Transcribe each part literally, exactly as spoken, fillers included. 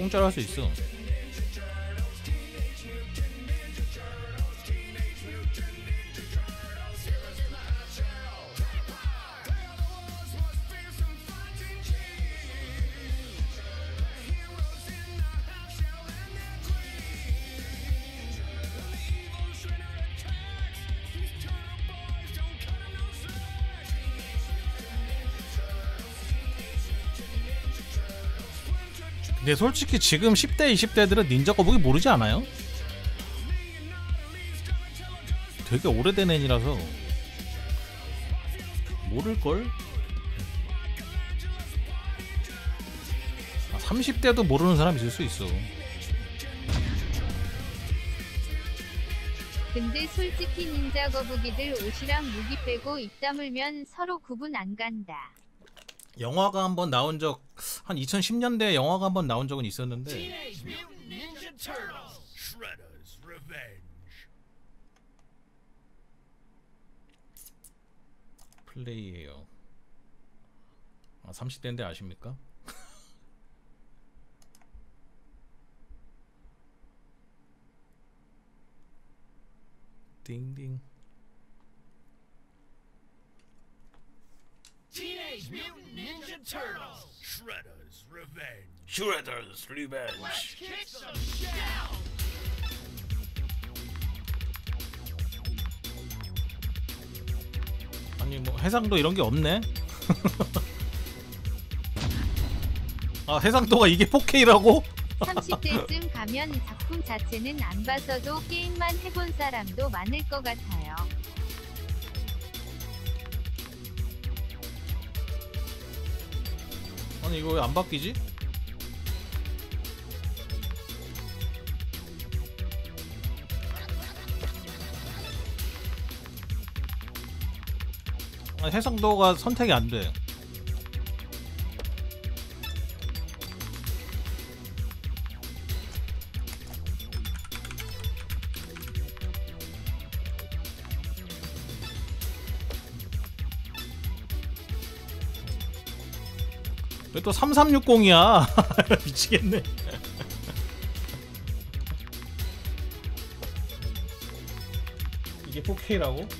공짜로 할 수 있어. 근데 솔직히 지금 십 대 이십 대들은 닌자 거북이 모르지 않아요? 되게 오래된 애니라서 모를걸? 아, 삼십 대도 모르는 사람 있을 수 있어. 근데 솔직히 닌자 거북이들 옷이랑 무기 빼고 입 다물면 서로 구분 안 간다. 영화가 한번 나온 적 한 이천십 년대에 영화가 한번 나온 적은 있었는데 플레이예요. 아, 삼십 대인데 아십니까? 띵띵. Teenage Mutant Ninja Turtles. Shredder's Revenge. Shredder's Revenge. Let's kick some down. 아니 뭐 해상도 이런 게 없네. 아 해상도가 이게 포케이라고? 삼십 대쯤 가면 작품 자체는 안 봐서도 게임만 해본 사람도 많을 것 같아요. 아니 이거 왜 안 바뀌지? 아니 해상도가 선택이 안 돼. 왜 또 삼삼육공이야? 미치겠네. 이게 포케이라고?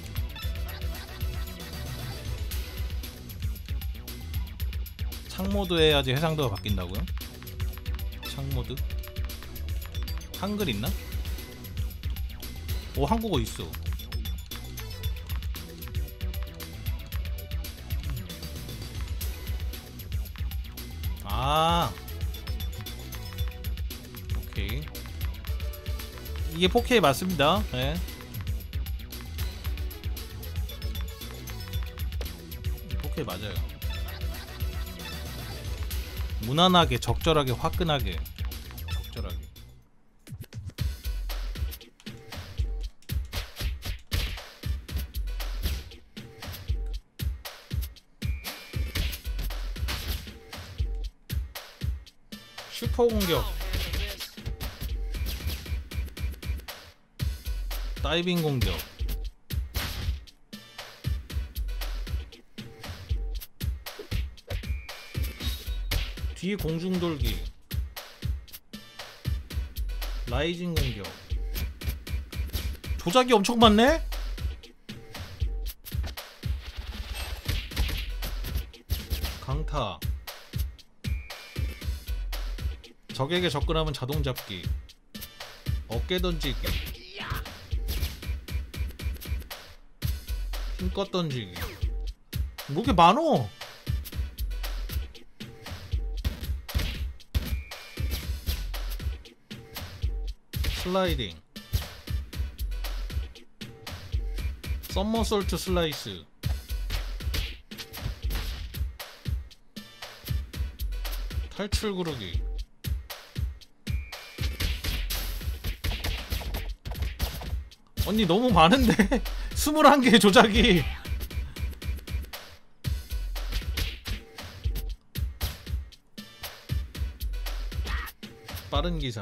창모드 해야지 해상도가 바뀐다고요? 창모드? 한글 있나? 오 한국어 있어. 아 오케이 이게 포케이 맞습니다. 네. 포케이 맞아요. 무난하게 적절하게 화끈하게 적절하게. 슈퍼 공격, 다이빙 공격, 뒤에 공중 돌기, 라이징 공격. 조작이 엄청 많네? 강타, 적에게 접근하면 자동 잡기, 어깨 던지기, 힘껏 던지기. 뭐 이렇게 많어? 슬라이딩, 썸머솔트 슬라이스, 탈출 구르기. 언니 너무 많은데? 스물한 개의 조작이. 빠른 기상,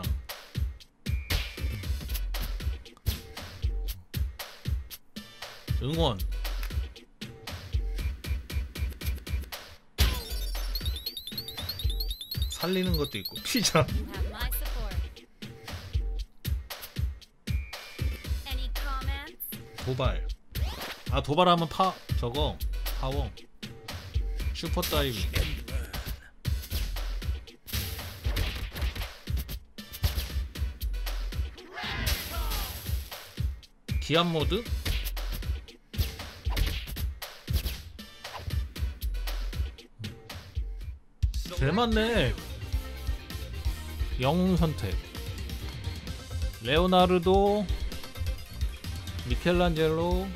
응원, 살리는 것도 있고 피자. Have my support. Any comments? 도발. 아 도발하면 파 저거 파워. 슈퍼 다이빙. 기압 모드? 개 많네. 영웅 선택. 레오나르도, 미켈란젤로,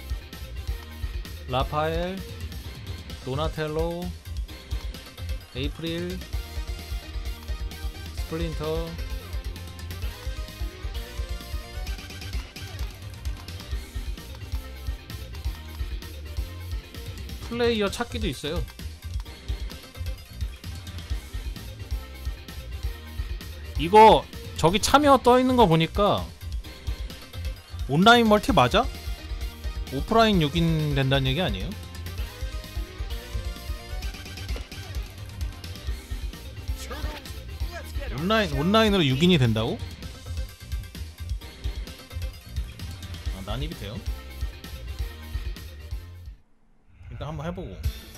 라파엘, 도나텔로, 에이프릴, 스플린터. 플레이어 찾기도 있어요. 이거 저기 참여 떠있는 거 보니까 온라인 멀티 맞아? 오프라인 육 인 된다는 얘기 아니에요? 온라인, 온라인으로 육 인이 된다고? 아, 난입이 돼요? 일단 한번 해보고.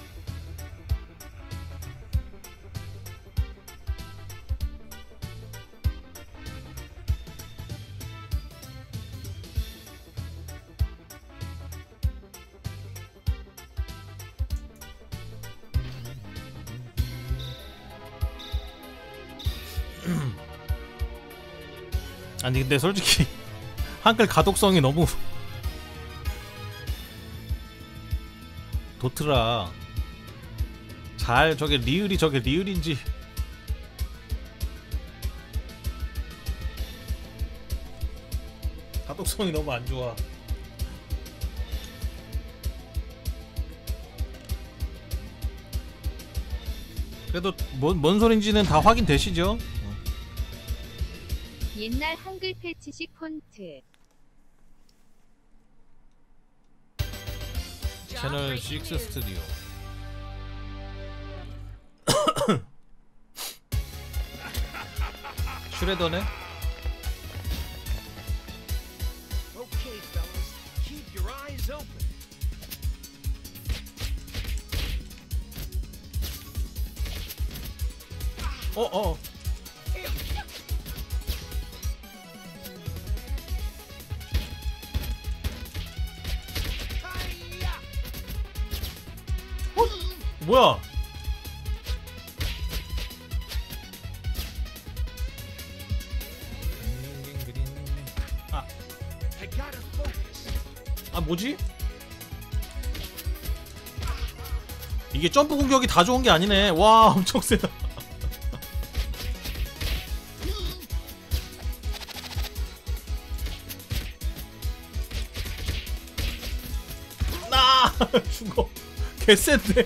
아니 근데 솔직히 한글 가독성이 너무 도트라. 잘 저게 리을이 저게 리을인지. 가독성이 너무 안 좋아. 그래도 뭔, 뭔 소린지는 다 확인되시죠? 옛날 한글 패치식 폰트. 채널 육 스튜디오. 슈레더네? Okay, fellas, keep your eyes open. 어어. 뭐야? 아, I gotta focus. 아 뭐지? 이게 점프 공격이 다 좋은 게 아니네. 와, 엄청 세다. 나 죽어. 개센데.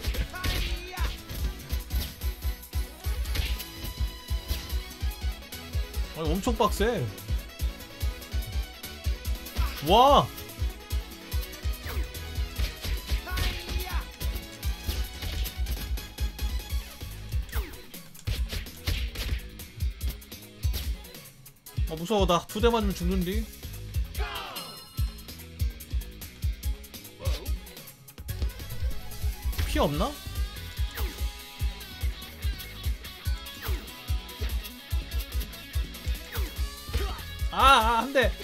아니, 엄청 빡세. 와. 아 무서워. 나 두 대 맞으면 죽는디. 피 없나? 아, 아, 한 대.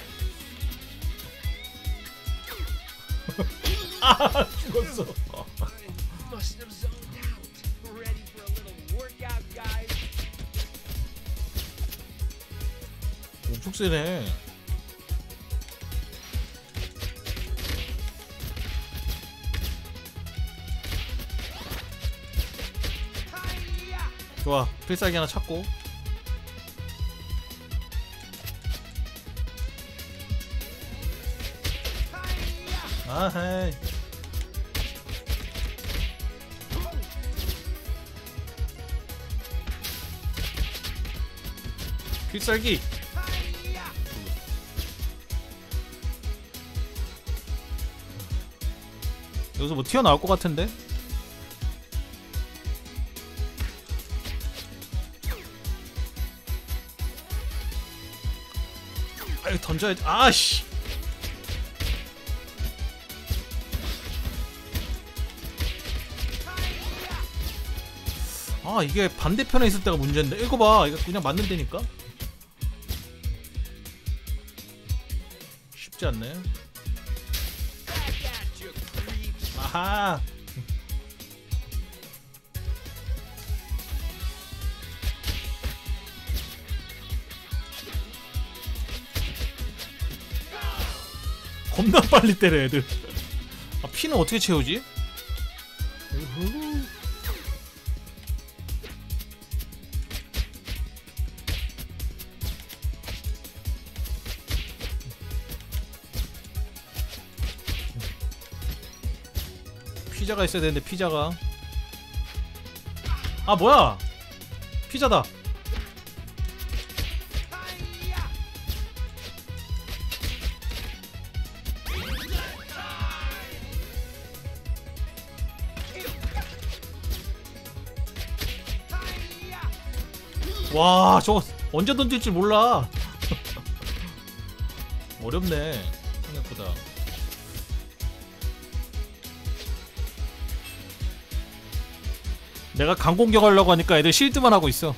아, 죽었어. Must have zoned out. Ready for a little workout, guys? 엄청 세네. 좋아, 필살기 하나 찾고. 아헤이. 필살기. 여기서 뭐 튀어나올 것 같은데? 아이 던져야 돼. 아씨. 아 이게 반대편에 있을 때가 문제인데. 이거 봐, 이거 그냥 맞는 데니까 쉽지 않네. 아하. 겁나 빨리 때려 애들. 아, 피는 어떻게 채우지? 우후. 피자가 있어야 되는데 피자가. 아 뭐야? 피자다. 와 저거 언제 던질지 몰라. 어렵네 생각보다. 내가 강공격 하려고 하니까 애들 실드만 하고 있어.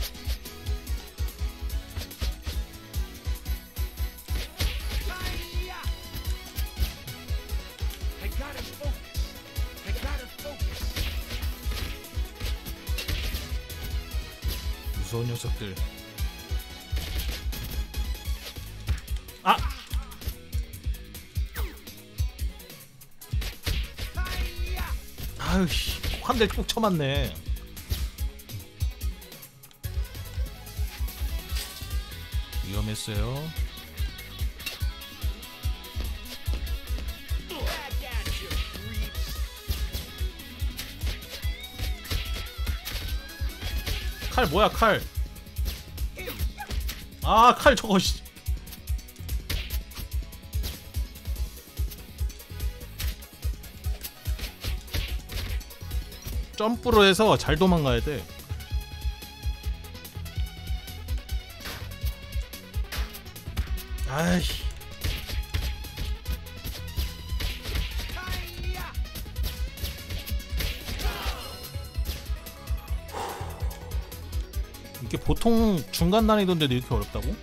무서운 녀석들. 아! 아유 씨, 한 대 꼭 쳐맞네. 위험했어요. 칼 뭐야 칼. 아 칼 저거 씨. 점프로 해서 잘 도망가야 돼. 아이씨. 이게 보통 중간 난이도인데도 이렇게 어렵다고?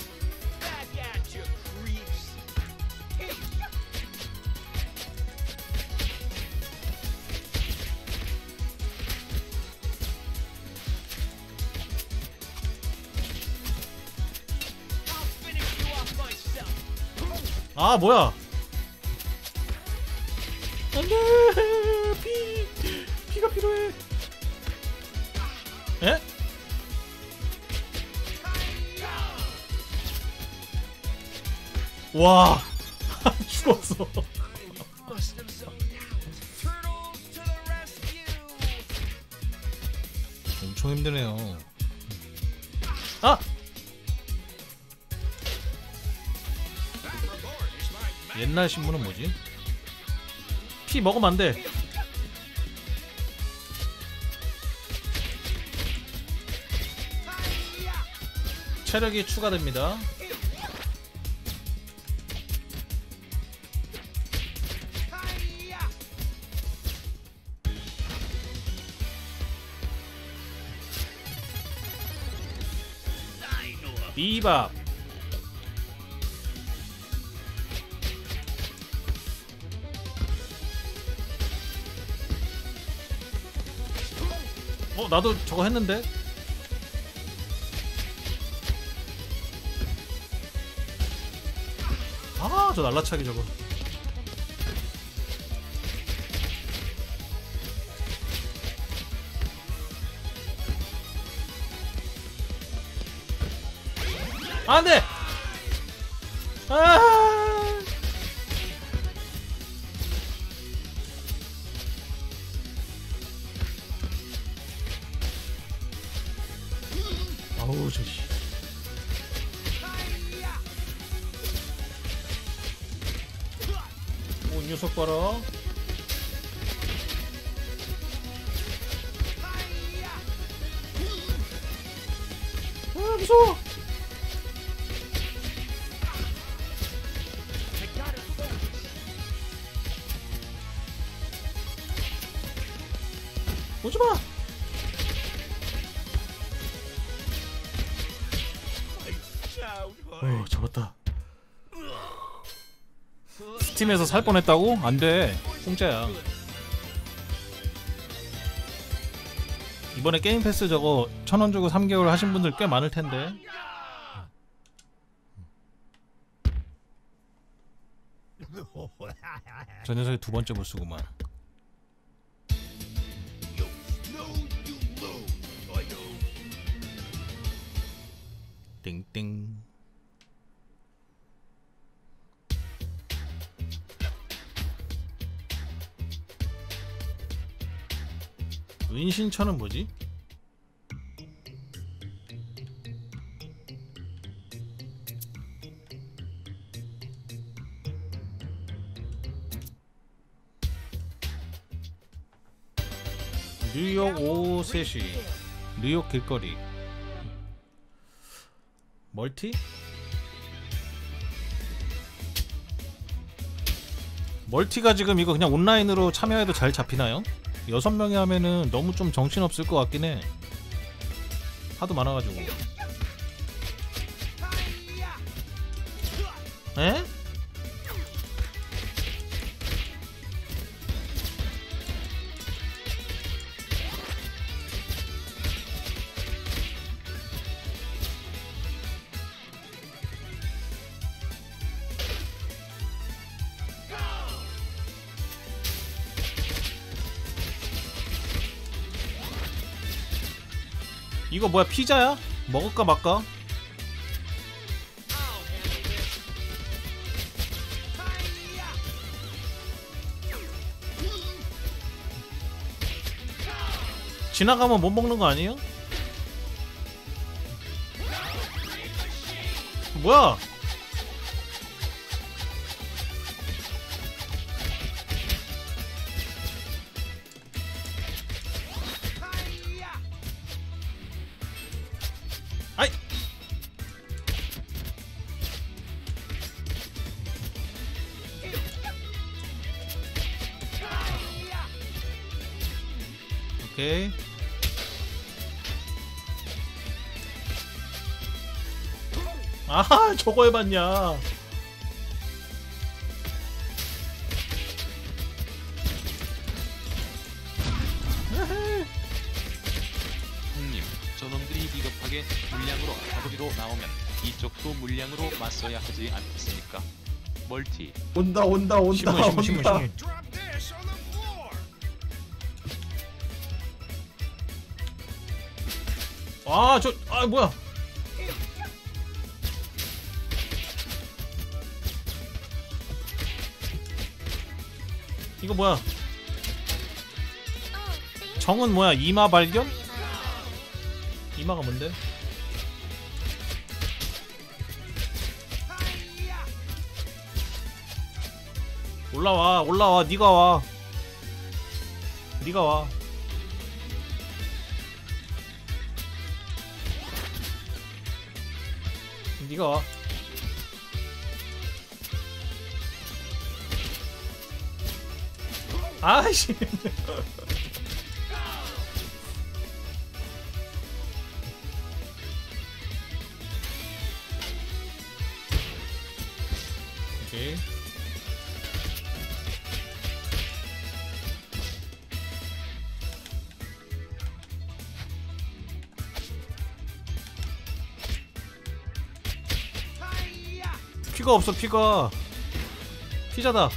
아 뭐야? 안돼. 피 피가 필요해. 에? 와 죽었어. 엄청 힘드네요. 아! 옛날 신문은 뭐지? 피 먹으면 안 돼. 체력이 추가됩니다. 비밥. 어 나도 저거 했는데. 아 저 날라차기 저거. 안돼. 아 아우 저씨. 오 녀석 봐라. 아 무서워. 오지마! 어휴 잡았다. 스팀에서 살 뻔했다고? 안돼 공짜야. 이번에 게임 패스 저거 천 원 주고 삼 개월 하신 분들 꽤 많을 텐데. 저 녀석이 두 번째 보스구만. 띵띵. 은신처는 뭐지? 뉴욕 오후 세 시 뉴욕 길거리 멀티? 멀티가 지금 이거 그냥 온라인으로 참여해도 잘 잡히나요? 여섯 명이 하면은 너무 좀 정신없을 것 같긴 해. 하도 많아가지고. 에? 이거 뭐야 피자야? 먹을까 말까? 지나가면 못 먹는 거 아니에요? 뭐야? 아이! 오케이. 아하, 저거 해봤냐. 형님, 저놈들이 비겁하게 물량으로 가구리로 나오면 이쪽도 물량으로 맞서야 하지 않겠습니까? 멀티. 온다 온다 온다 신문 신문 신문 온다. 신문. Drop this on the floor. 아, 저, 아, 뭐야. 이거 뭐야. 정은 뭐야. 이마 발견? 이마가 뭔데? 올라와 올라와 니가 와 니가 와. 니가 와. 아이씨. 오케이. 피가 없어. 피가 피자다.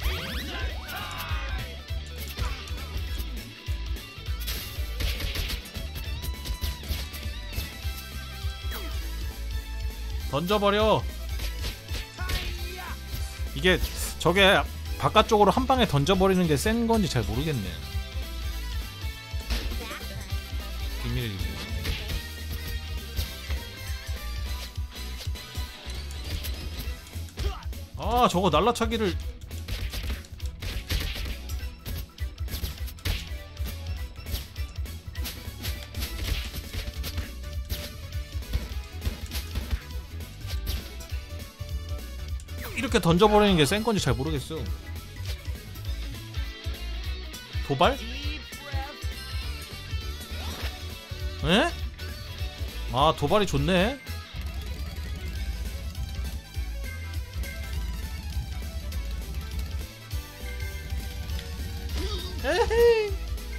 던져버려. 이게 저게 바깥쪽으로 한 방에 던져버리는 게 센 건지 잘 모르겠네. 비밀이고. 아, 저거 날라차기를. 이렇게 던져버리는 게 센 건지 잘 모르겠어. 도발? 에? 아 도발이 좋네. 에헤이.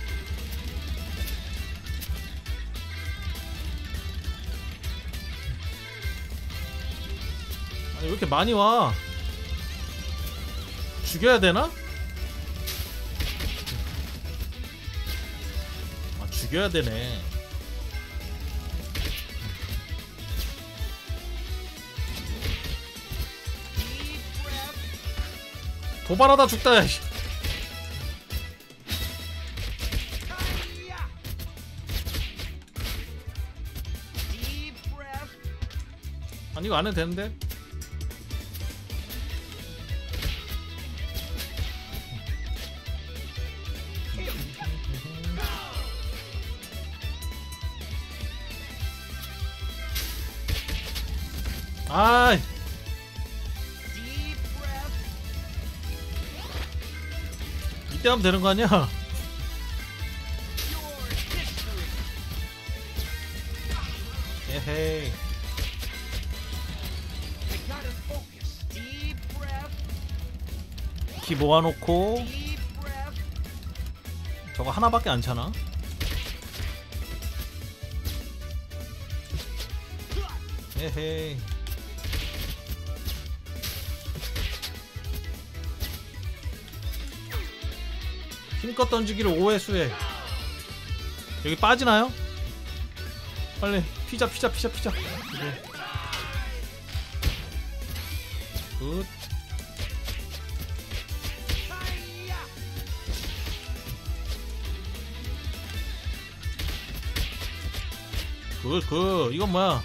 아니 왜 이렇게 많이 와? 죽여야 되나? 아 죽여야 되네. 도발하다 죽다. 야, 씨. 아니 이거 안 해도 되는데? 아이 이때 하면 되는 거 아니야? 에헤이. 키 모아놓고 저거 하나밖에 안 차나? 에헤이. 힘껏 던지기를 오 회 수에. 여기 빠지나요? 빨리 피자 피자 피자 피자. 네. 굿. 굿, 굿. 이건 뭐야?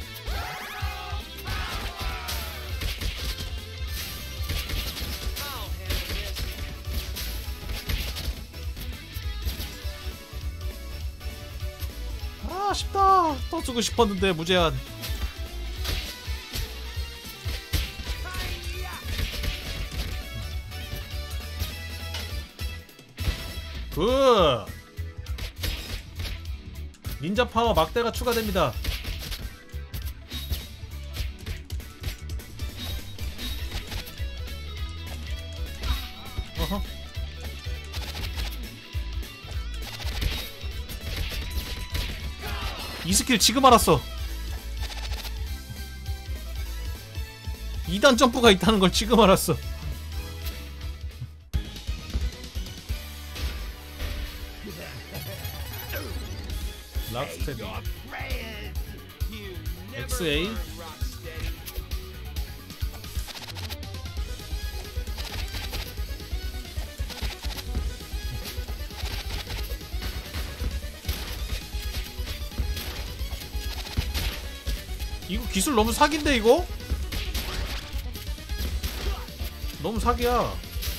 아, 아쉽다. 더 쓰고 싶었는데 무제한. 굿. 닌자 파워 막대가 추가됩니다. 어허. 이 스킬 지금 알았어. 이 단 점프가 있다는 걸 지금 알았어. 락스테디 엑스에이 이거 기술 너무 사기인데 이거? 너무 사기야.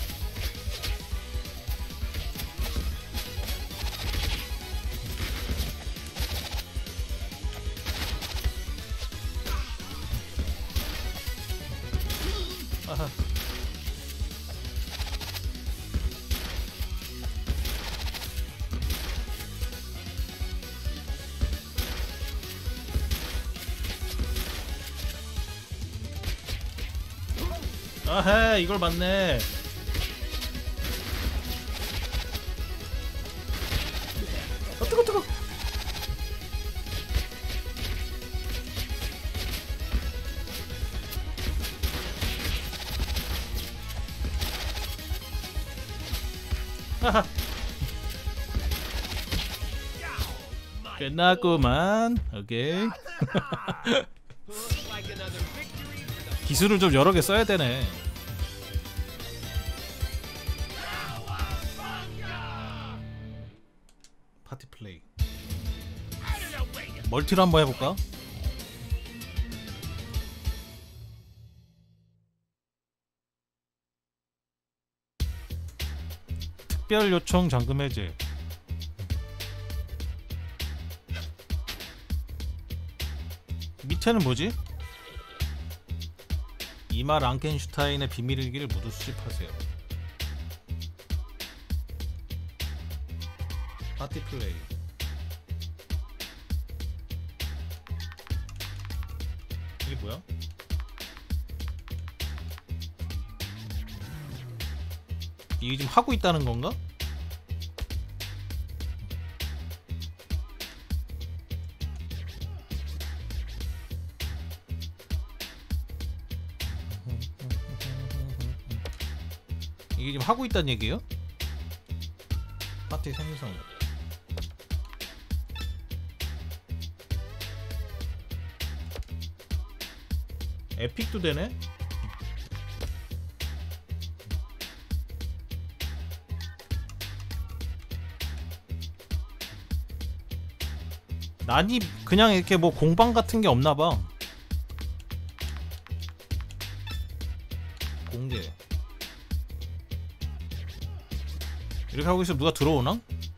아하. 아헤 이걸 맞네. 아 뜨거 뜨거. 하하. 끝났구만. 오케이. 기술을 좀 여러 개 써야 되네. 파티 플레이. 멀티로 한번 해볼까? 특별 요청 잠금 해제. 밑에는 뭐지? 이마 랑켄슈타인의 비밀일기를 모두 수집하세요. 파티 플레이. 이게 뭐야? 이게 지금 하고 있다는 건가? 이게 지금 하고 있다는 얘기예요? 파티 생성. 에픽도 되네? 난이 그냥 이렇게 뭐 공방 같은 게 없나봐. 공개. 이렇게 하고 있으면 누가 들어오나?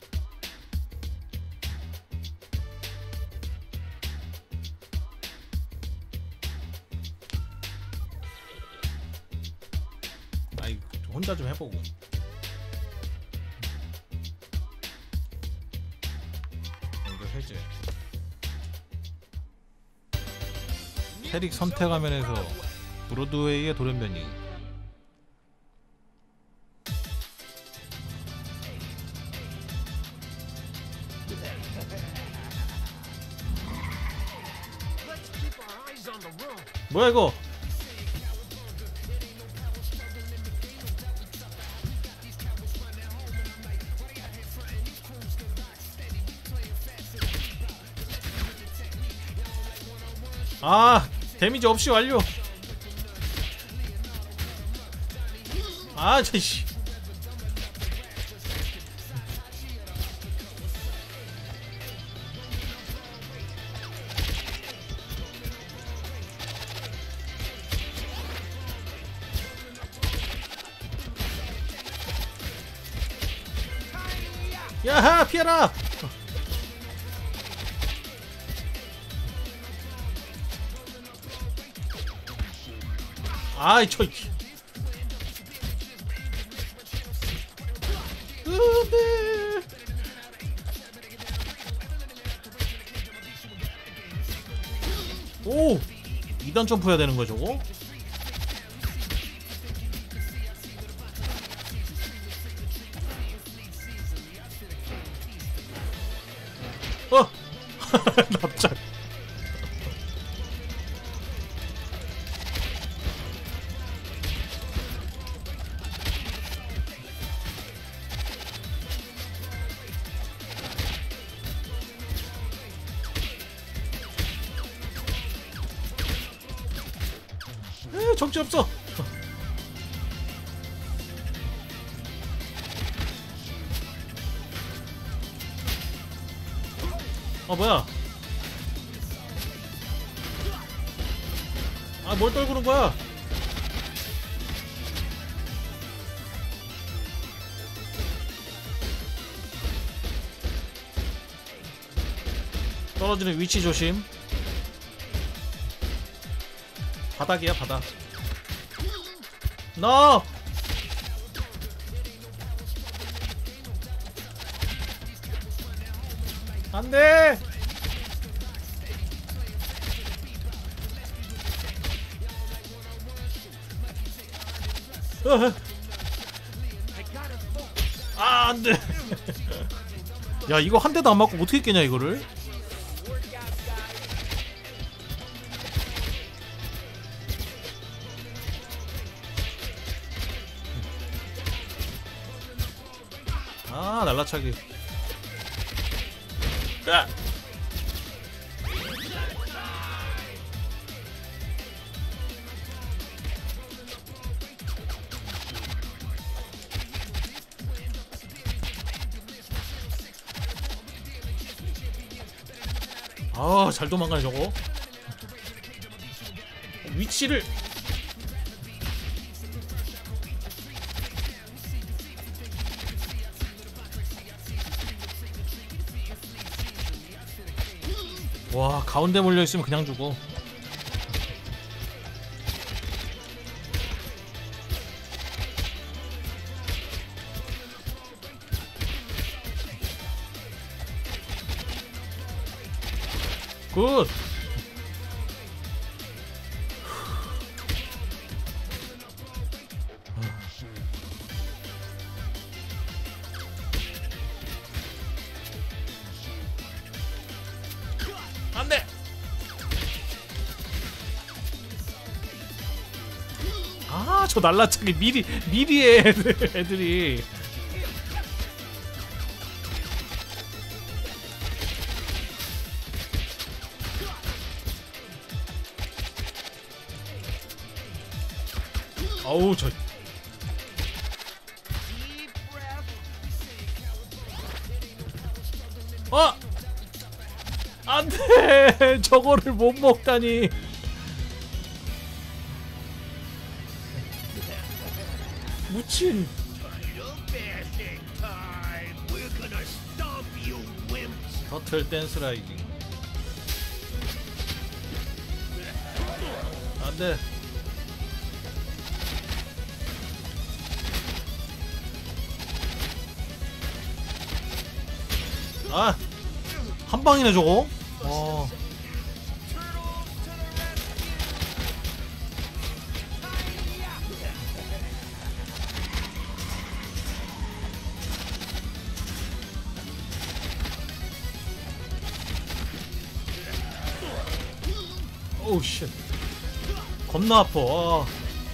아이, 혼자 좀 해보고. 연결 해제. 캐릭 선택 화면에서 브로드웨이의 돌연변이. 뭐야 이거? 아, 데미지 없이 완료. 아, 저씨. 야하, 피해라. 아이, 저. 안돼. 오, 이 단 점프해야 되는 거야 저거? 어, 납작. 에, 정치 없어. 어, 뭐야? 아, 뭘 떨구는 거야? 떨어지는 위치 조심. 바닥이야, 바닥. 너! 안 돼! 아, 안 돼! 야, 이거 한 대도 안 맞고 어떻게 깨냐, 이거를? 아, 날라차기. 야! 아, 잘 도망가네 저거. 위치를. 와, 가운데 몰려있으면 그냥 죽어. 굿. 저 날라차기 미리 미리 해 애들, 애들이. 어우 저. 어! 안돼 저거를 못 먹다니. 무친. 터틀 댄스 라이딩. 안돼. 아! 한 방이네 저거. 와. 오우 쉣. 겁나 아파. 아.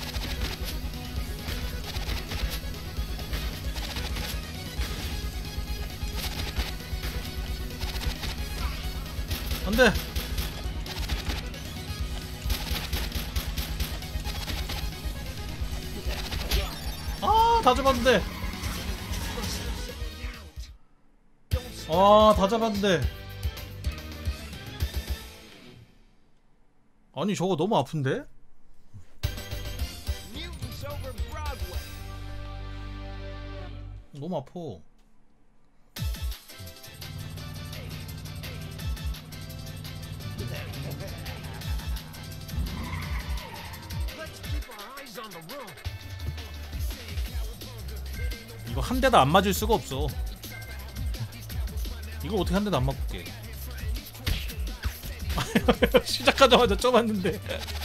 안돼. 아, 다 잡았는데. 아, 다 잡았는데. 아니 저거 너무 아픈데? Mutants over Broadway. 너무 아파. Let's keep our eyes on the road. 이거 한 대도 안 맞을 수가 없어. 이거 어떻게 한 대도 안 맞게. 시작하자마자 쪄봤는데.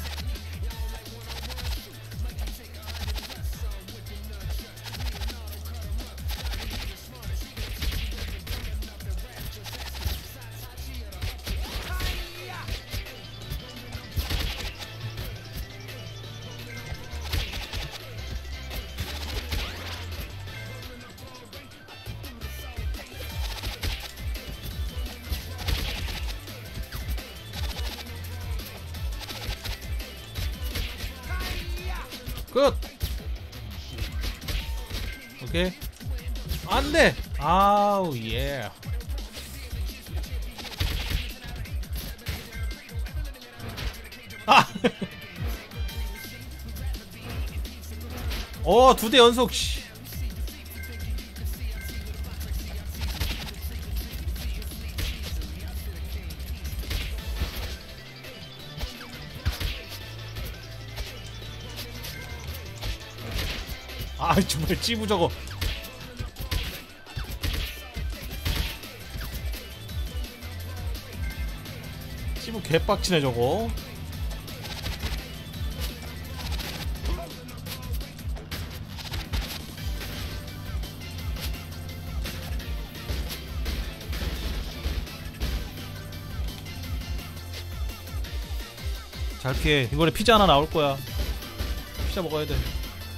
끝! 오케이. 안 돼! 아우, 예. 아! 어, 두 대 연속, 씨. 아 정말 찌부 저거. 찌부 개빡치네 저거. 잘 피해. 이번에 피자 하나 나올 거야. 피자 먹어야 돼.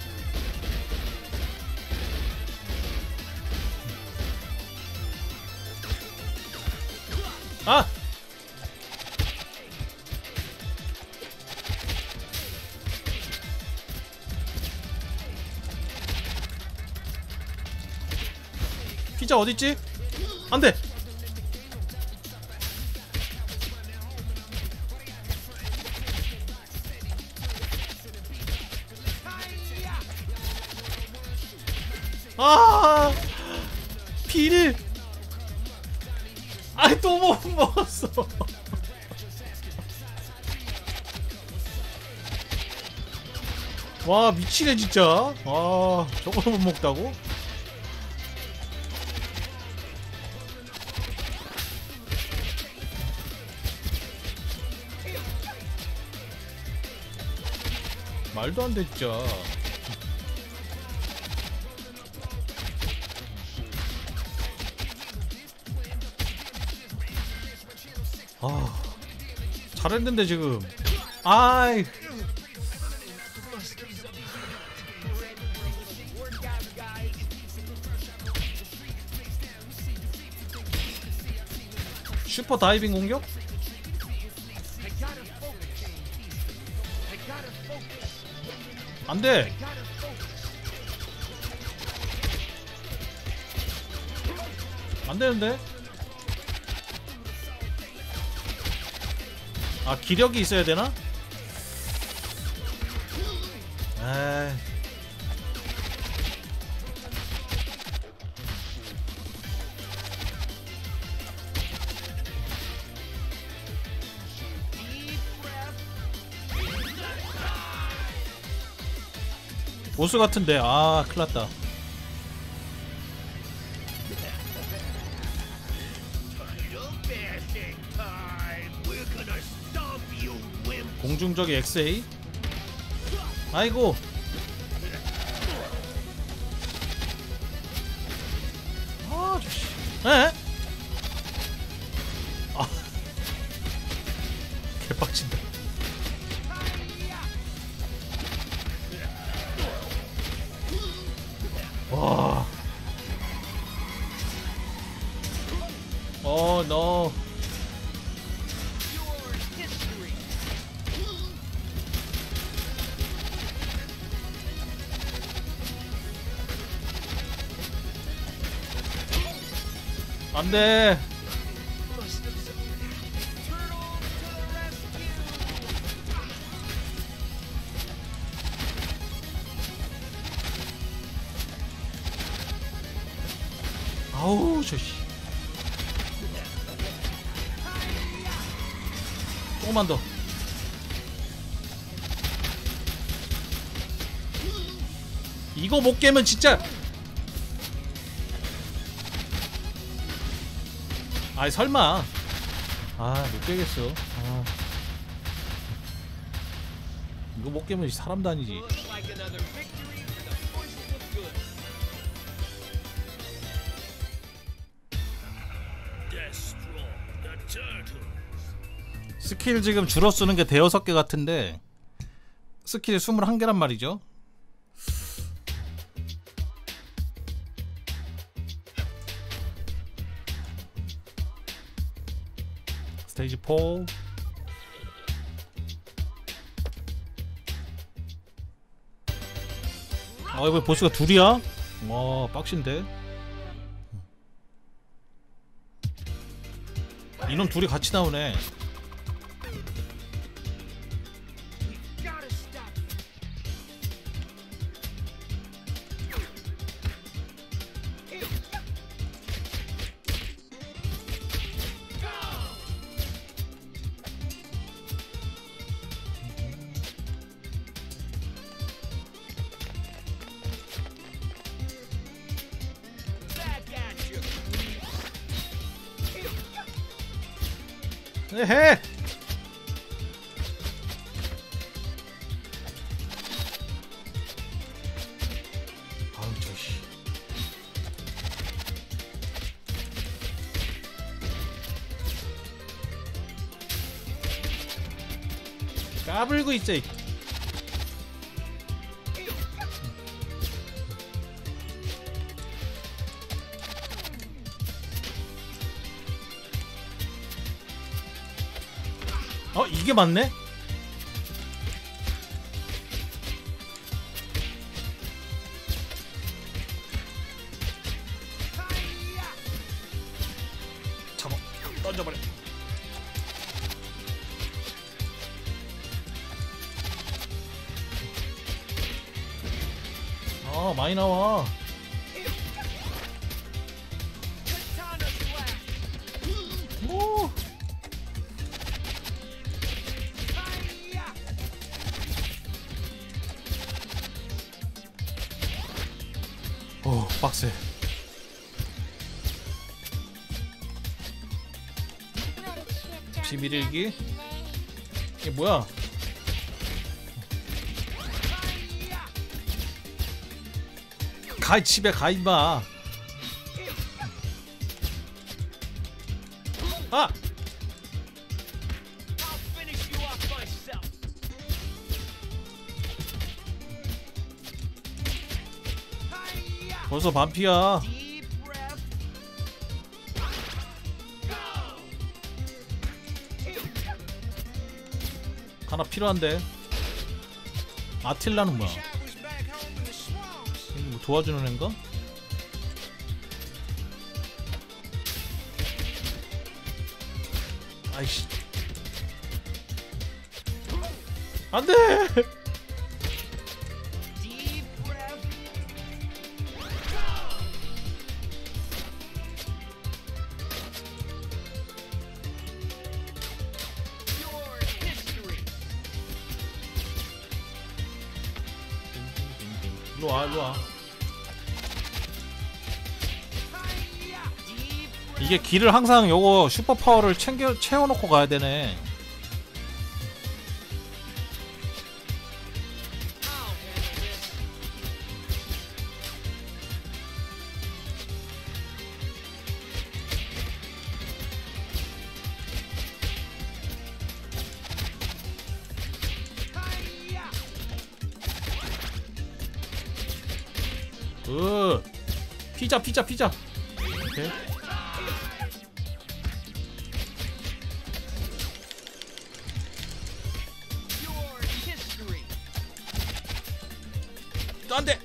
아! 피자 어딨지? 안돼! 아! 필! 아이 또 못 먹었어. 와 미치네 진짜. 아 저걸 못 먹다고? 말도 안 돼 진짜. 아 잘했는데 지금. 아이 슈퍼 다이빙 공격? 안돼. 안되는데? 아 기력이 있어야 되나? 에이. 보스 같은데. 아 큰일났다. 공중적인 엑스에이. 아이고. 아 저씨. 에? 아 개빡친다. 와. 어, 너. 안 돼. 아우 저씨. 조금만 더. 이거 못 깨면 진짜. 아이 설마. 아 못 깨겠어. 아. 이거 못 깨면 사람도 아니지. Looks like another victory for the forces of good. Destroy the turtles. 스킬 지금 줄어 쓰는 게 대여섯 개 같은데 스킬이 이십일 개란 말이죠. 스테이지 사. 아 이거 보스가 둘이야? 와 빡신데. 이놈 둘이 같이 나오네. Gotta stop it. Back at you. 에헤. 아우 저씨. 까불고 있어. 이. 어 이게 맞네? 잡아 던져버려. 아 많이 나와. Katana slash. 오. 오 빡세. 비밀일기? 이게 뭐야? 가 집에 가 임마. 아! I'll finish you off myself. 벌써 반피야. Deep breath. Go. 하나 필요한데. 아틸라는 뭐야? 이거 뭐 도와주는 애인가? 아이씨. 안돼. Deep breath. Your history. 일로 와, 일로 와. Deep breath. 이게 길을 항상 요거 슈퍼 파워를 챙겨 채워놓고 가야 되네. I'll handle this. Hi-ya. 으, 피자, 피자, 피자. 오케이. Your history. 안 돼.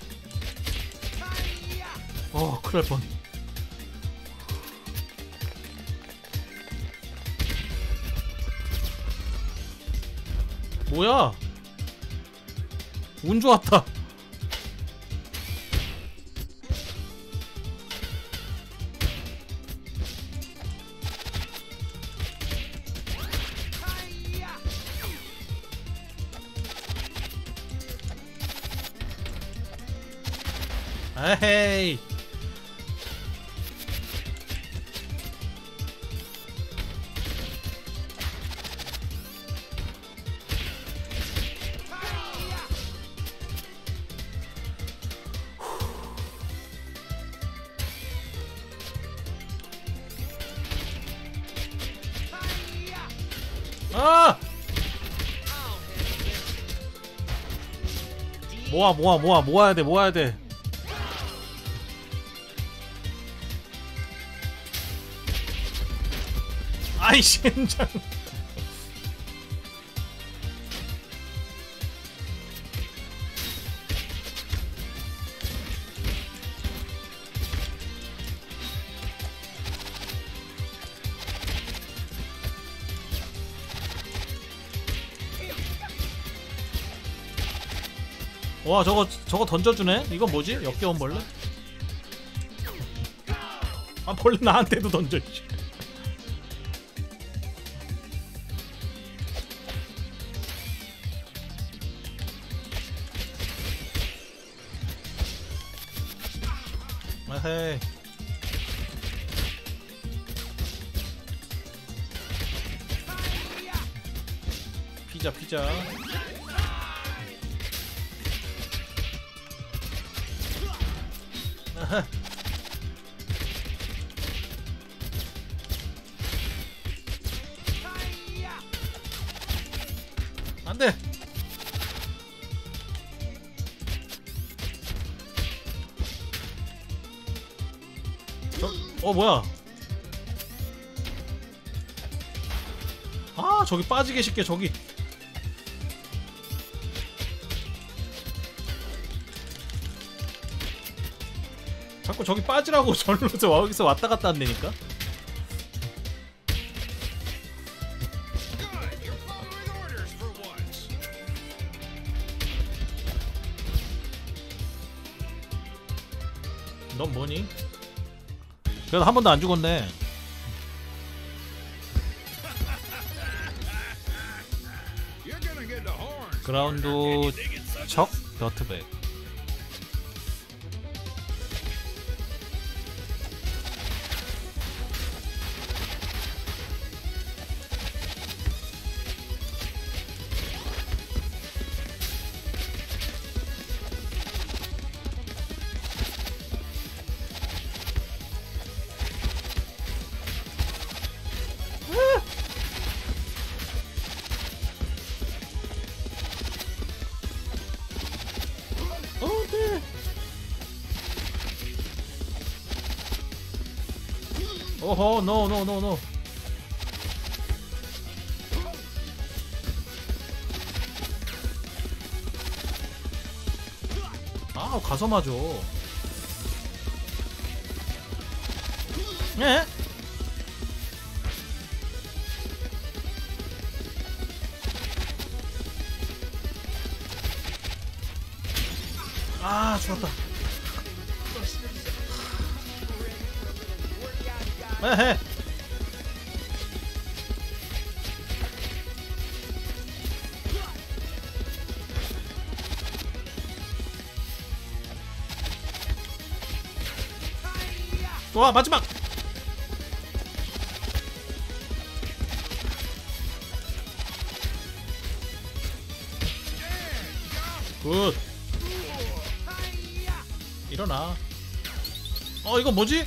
Hi-ya. 어, 큰일 날 뻔. 뭐야? 운 좋았다. Hi-ya. 에헤이. 아! 모아 모아 모아 모아야 돼 모아야 돼. 아이씨 현장. 와 저거 저거 던져주네. 이건 뭐지? 역겨운 벌레? 아 벌레 나한테도 던져. 씨. 에헤이. 피자 피자. 아하. 안돼. 저, 어 뭐야? 아 저기 빠지게 쉽게 저기. 자꾸 저기 빠지라고 절로서 여기서 왔다 갔다 한다니까. Good, you're following orders for once. 넌 뭐니? 그래도 한 번도 안 죽었네. You're gonna get the horns. 그라운드 척 더트백. 어, 네. 오호, 노, 노, 노, 노. 아 가서 맞아. 예? 아 죽었다. 에헤. 와 마지막. 굿. 일어나. 어 이거 뭐지?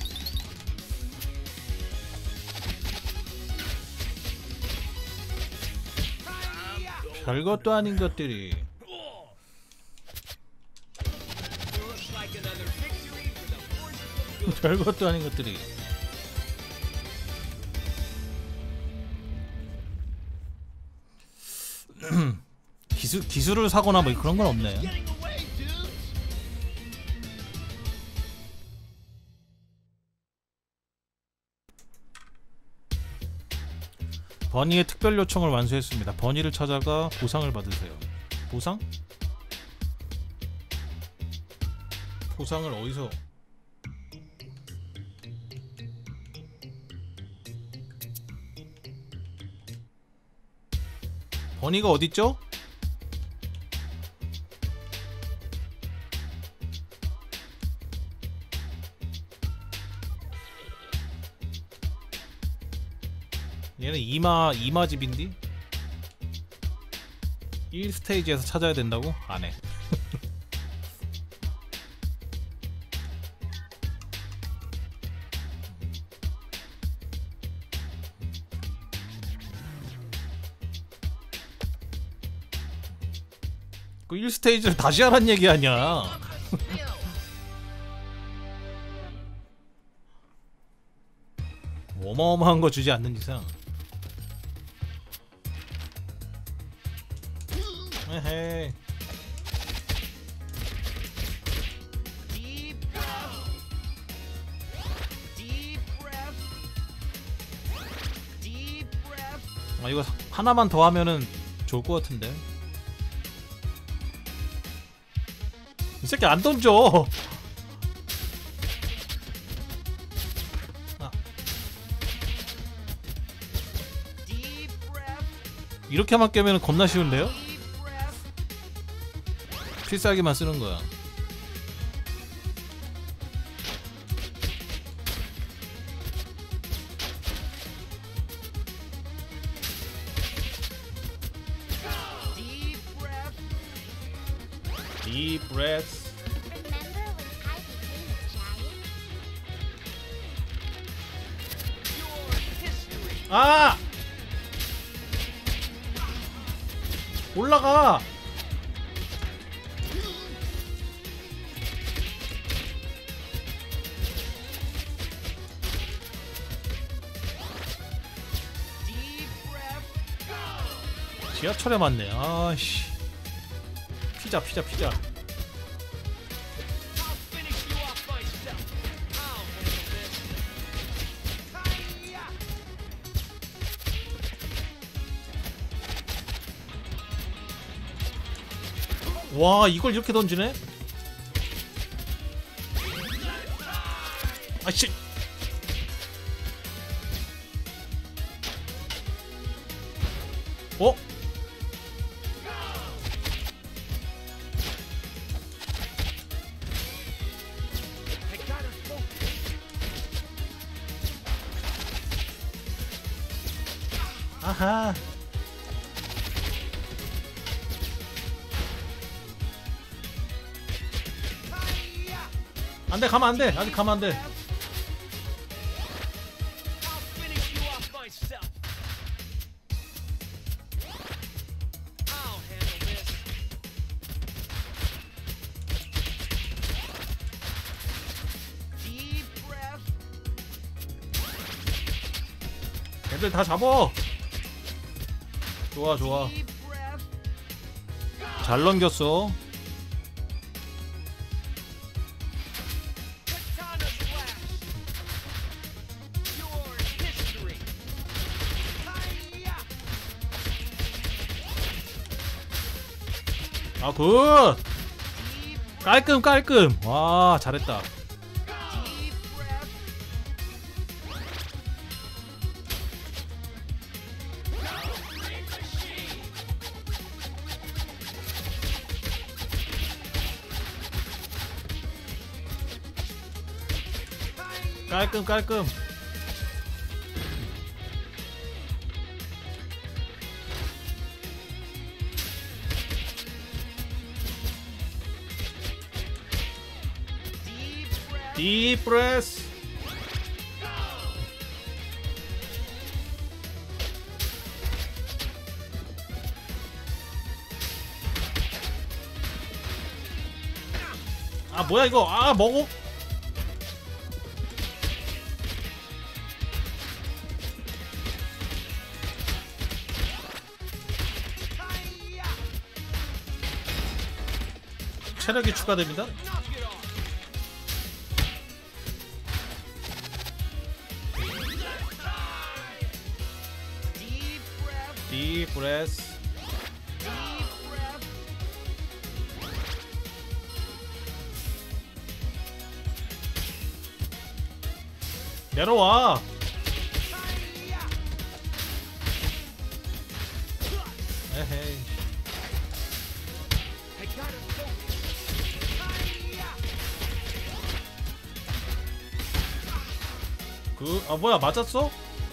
별것도 아닌 것들이. Looks like another victory for the forces of good. 별것도 아닌 것들이. 기술 기술을 사거나 뭐 그런 건 없네. Getting away, dudes. 버니의 특별 요청을 완수했습니다. 버니를 찾아가 보상을 받으세요. 보상? 보상을 어디서? 버니가 어딨죠? 얘는 이마 이마 집인디? 일 스테이지에서 찾아야 된다고? 안 해. 그 일 스테이지를 다시 하란 얘기 아니야. 어마어마한 거 주지 않는 이상. 에헤이. Deep breath. Deep breath. Deep breath. 아 이거 하나만 더 하면은 좋을 것 같은데. 이 새끼 안 던져. 아. Deep breath. 이렇게만 깨면 겁나 쉬운데요? Deep breath. 필살기만 쓰는 거야. Deep breath. Deep breath. Remember when I became a giant? Your history. 아! 올라가. Deep breath. 지하철에 맞네. 아씨. 피자 피자 피자. I'll finish you off myself. I'll handle this. Hi-ya! 와 이걸 이렇게 던지네? 아씨. 어? I gotta focus. 아하. Hi-ya! 안돼 가면 안돼. 아직 가면 안돼. I'll finish you off myself. I'll handle this. Deep breath. 애들 다 잡어. 좋아 좋아. Deep breath. 잘 넘겼어. 아 굿. 깔끔 깔끔. 와 잘했다. 깔끔 깔끔. 딥 브레스. 아 뭐야 이거. 아 먹어. 체력이 추가됩니다. 딥 브레스. 내려와. 에헤이. 그, 아 뭐야 맞았어?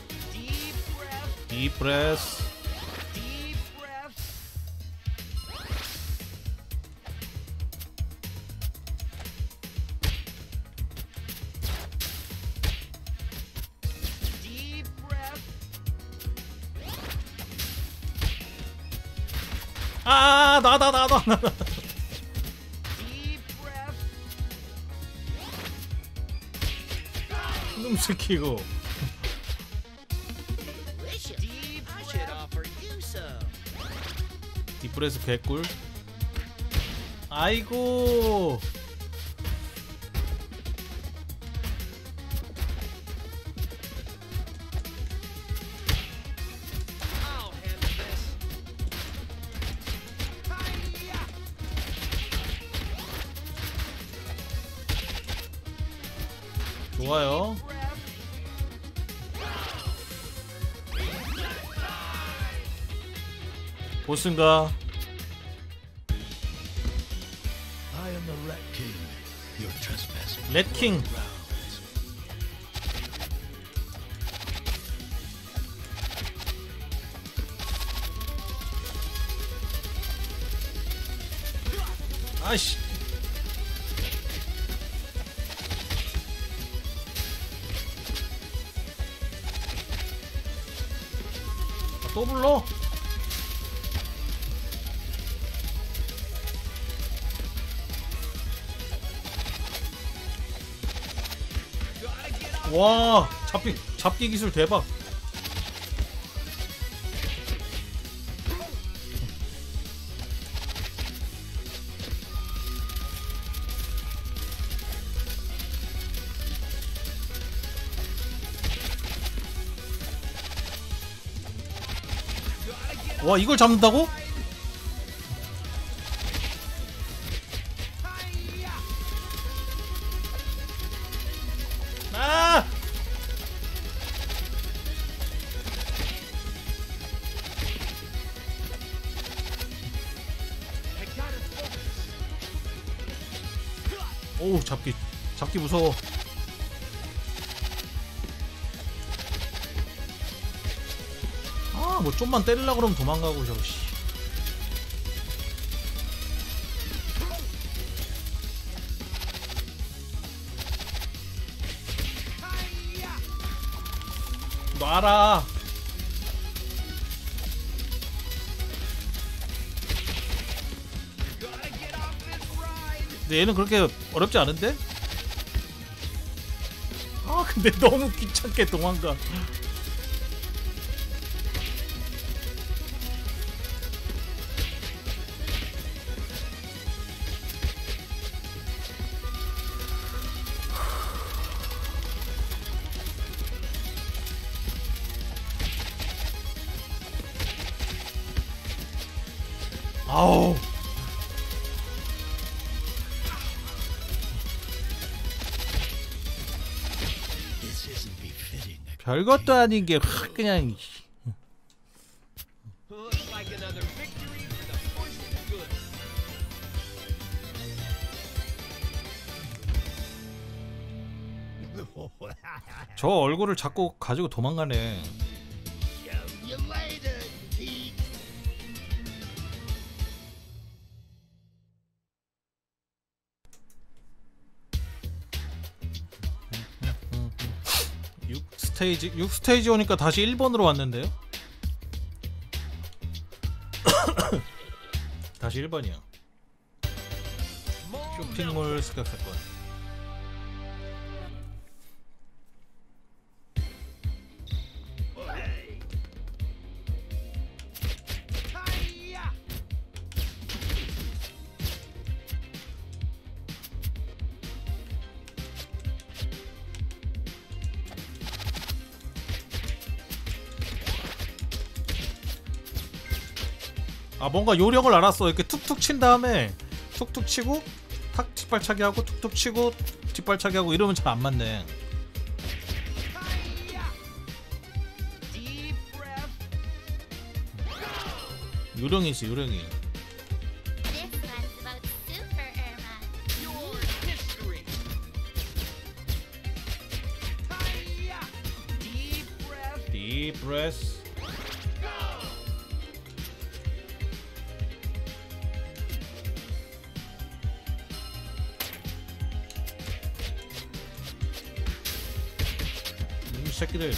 딥 브레스. 아, 나, 나, 나, 나, 나. 놈 시키고. I should offer you some. 딥브레스 개꿀. 아이고. I'll handle this. 좋아요. 보스인가? I am the Rat King. You're trespassing. 렛킹. 아이씨. 아, 또 불러? 와, 잡기 잡기 기술 대박. 와, 이걸 잡는다고? 아! 오, 잡기 잡기 무서워. 아, 뭐 좀만 때리려고 그러면 도망가고 저거 씨. 놔라. 근데 얘는 그렇게 어렵지 않은데? 아 근데 너무 귀찮게 도망가. 아우 별것도 아닌 게 확 그냥. Looks like another victory for the forces of good. 저 얼굴을 자꾸 가지고 도망가네. You later, geek. 육 스테이지 육 스테이지 오니까 다시 일 번으로 왔는데요. 다시 일 번이야. 쇼핑몰 습격 사건. Hi-ya! 아 뭔가 요령을 알았어. 이렇게 툭툭 친 다음에 툭툭 치고 탁 뒷발차기 하고 툭툭 치고 뒷발차기 하고 이러면 잘 안 맞네. Hi-ya! Deep breath. 요령이 있어 요령이. This one's about Super Irma. Your history. Hi-ya! Deep breath. Deep breath. 이 새끼들.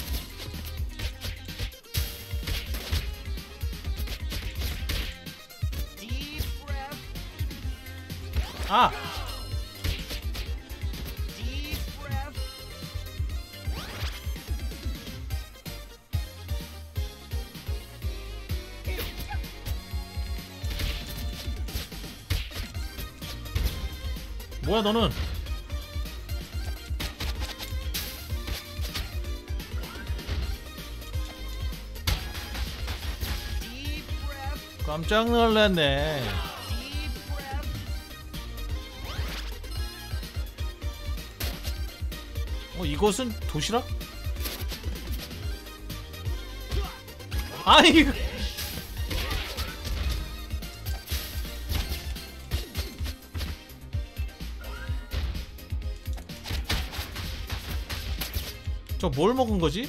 Deep breath. 아! Deep breath. 뭐야 너는? Deep breath. 깜짝 놀랐네. Deep breath. 어 이것은 도시락? 아니 이거- 저 뭘 먹은 거지?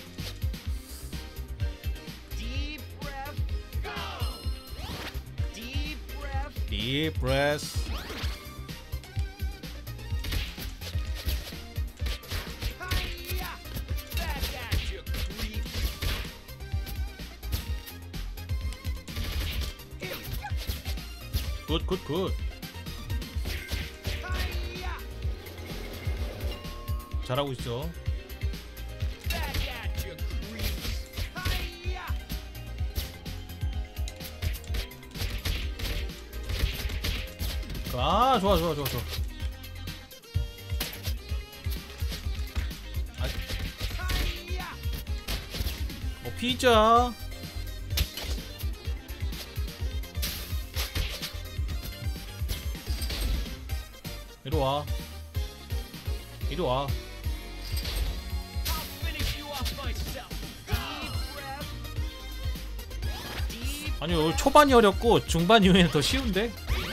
Deep breath. Deep breath. Deep breath. Hi-ya! Back at you, creep. 굿 굿 굿. Hi-ya! 잘하고 있어. Back at you, creeps. Hi-ya! 아 좋아 좋아 좋아 좋아. 아, Hi-ya! 어 피자. 이리 와. 이리 와. I'll finish you off myself. Deep breath. Deep. 아니 오늘 초반이 어렵고 중반 이후에는 더 쉬운데?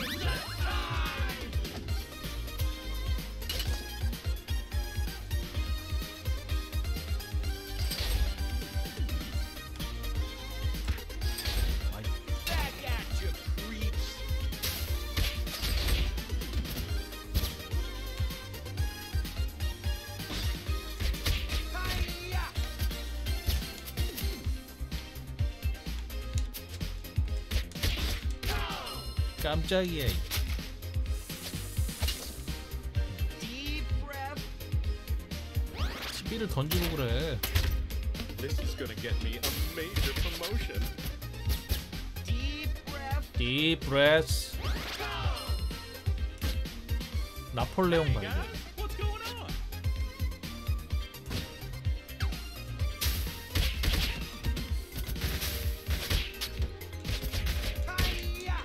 아이, Back at you, creeps. Hi-ya! 깜짝이야. Deep breath. 시비를 던지고 그래. This is gonna get me a major promotion. Deep breath. Deep breath. 나폴레옹 말고. What's going on? Hi-ya!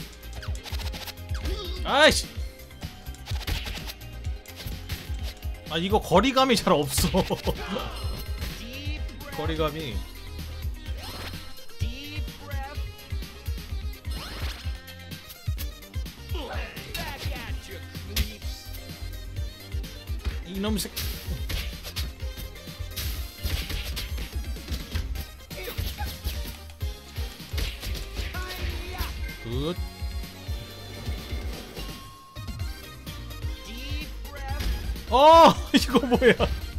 아이씨. 아 이거 거리감이 잘 없어. Deep breath. 거리감이. Deep breath. Back at you, creeps. 이놈 새끼. 굿. Deep breath. 어 이거 뭐야?